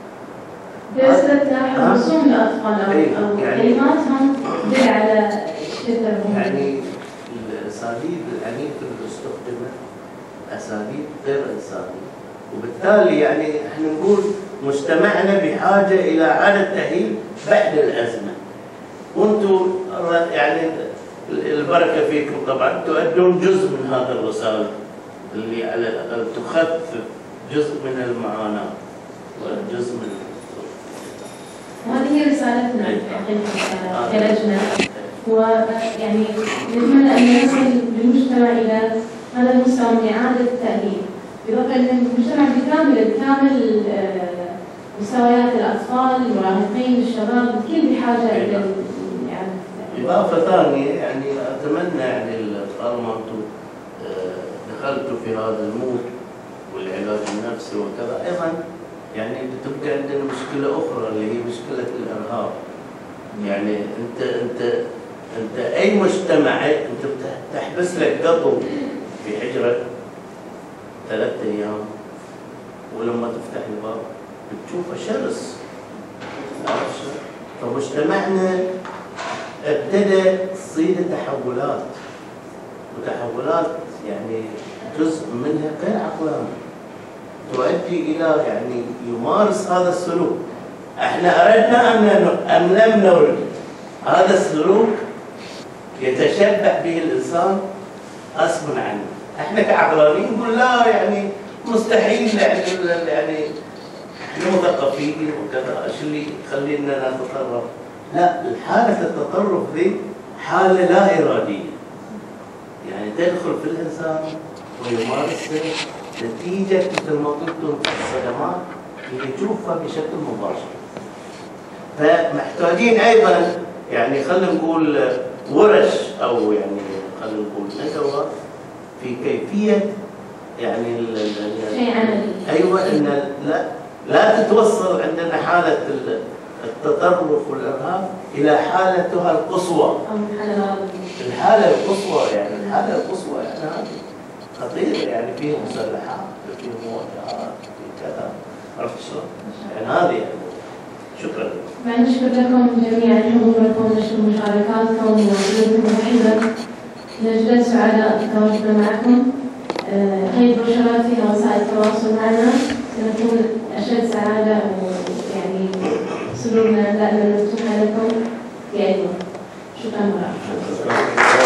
بأسباب رسوم الأطفال أو كلماتهم تدل على شدتهم. يعني الأساليب العنيفة اللي استخدمت أساليب غير إنسانية، وبالتالي يعني احنا نقول مجتمعنا بحاجة إلى إعادة تأهيل بعد الأزمة. وأنتم يعني البركة فيكم طبعا تؤدون جزء من هذا الرسالة اللي على الأقل تخفف جزء من المعاناة وجزء من وهذه هي رسالتنا حقيقة كلجنة، ويعني نتمنى أن نصل بالمجتمع إلى هذا المستوى من إعادة التأهيل، بضبط أن المجتمع بكامل بكامل مستويات الأطفال، المراهقين، الشباب، الكل بحاجة إلى إعادة التأهيل. إضافة ثانية يعني أتمنى يعني طالما أنتم دخلتوا في هذا المود والعلاج النفسي وكذا، أيضا يعني بتبقى عندنا مشكلة أخرى اللي هي مشكلة الإرهاب. يعني أنت أنت أنت أي مجتمع أنت تحبس لك قطو في حجرة ثلاثة أيام ولما تفتح الباب بتشوفه شرس. فمجتمعنا ابتدى تصير تحولات، وتحولات يعني جزء منها غير عقلاني تؤدي إلى يعني يمارس هذا السلوك. احنا أردنا أم لم نرد هذا السلوك يتشبع به الإنسان غصبا عنه. احنا كعقلانيين نقول لا يعني مستحيل، يعني يعني احنا مثقفين وكذا، ايش اللي يخلينا نتطرف لا، الحالة التطرف دي حالة لا إرادية، يعني تدخل في الإنسان ويمارسها نتيجة مثل ما قلتم الصدمات اللي يشوفها بشكل مباشر. فمحتاجين أيضا يعني خلينا نقول ورش أو يعني خلينا نقول ندوة في كيفية يعني شيء عملي. أيوة، إن لا لا تتوصل عندنا حالة التطرف والإرهاب إلى حالتها القصوى. أو الحالة الحالة القصوى، يعني الحالة القصوى يعني هذه خطيرة، يعني فيه مسلحات، فيه مواجهات، فيه كذا، عرفت شلون؟ يعني هذه يعني شكرا لكم. نشكر لكم جميعا حضوركم، نشكر مشاركاتكم ووجودكم الرحيبة. نجد سعداء بتواجدنا معكم. أي بروشورات فيها وسائل التواصل معنا سنكون أشد سعادة، ويعني صدورنا دائما مفتوحة لكم في أي وقت. شكرا مرة.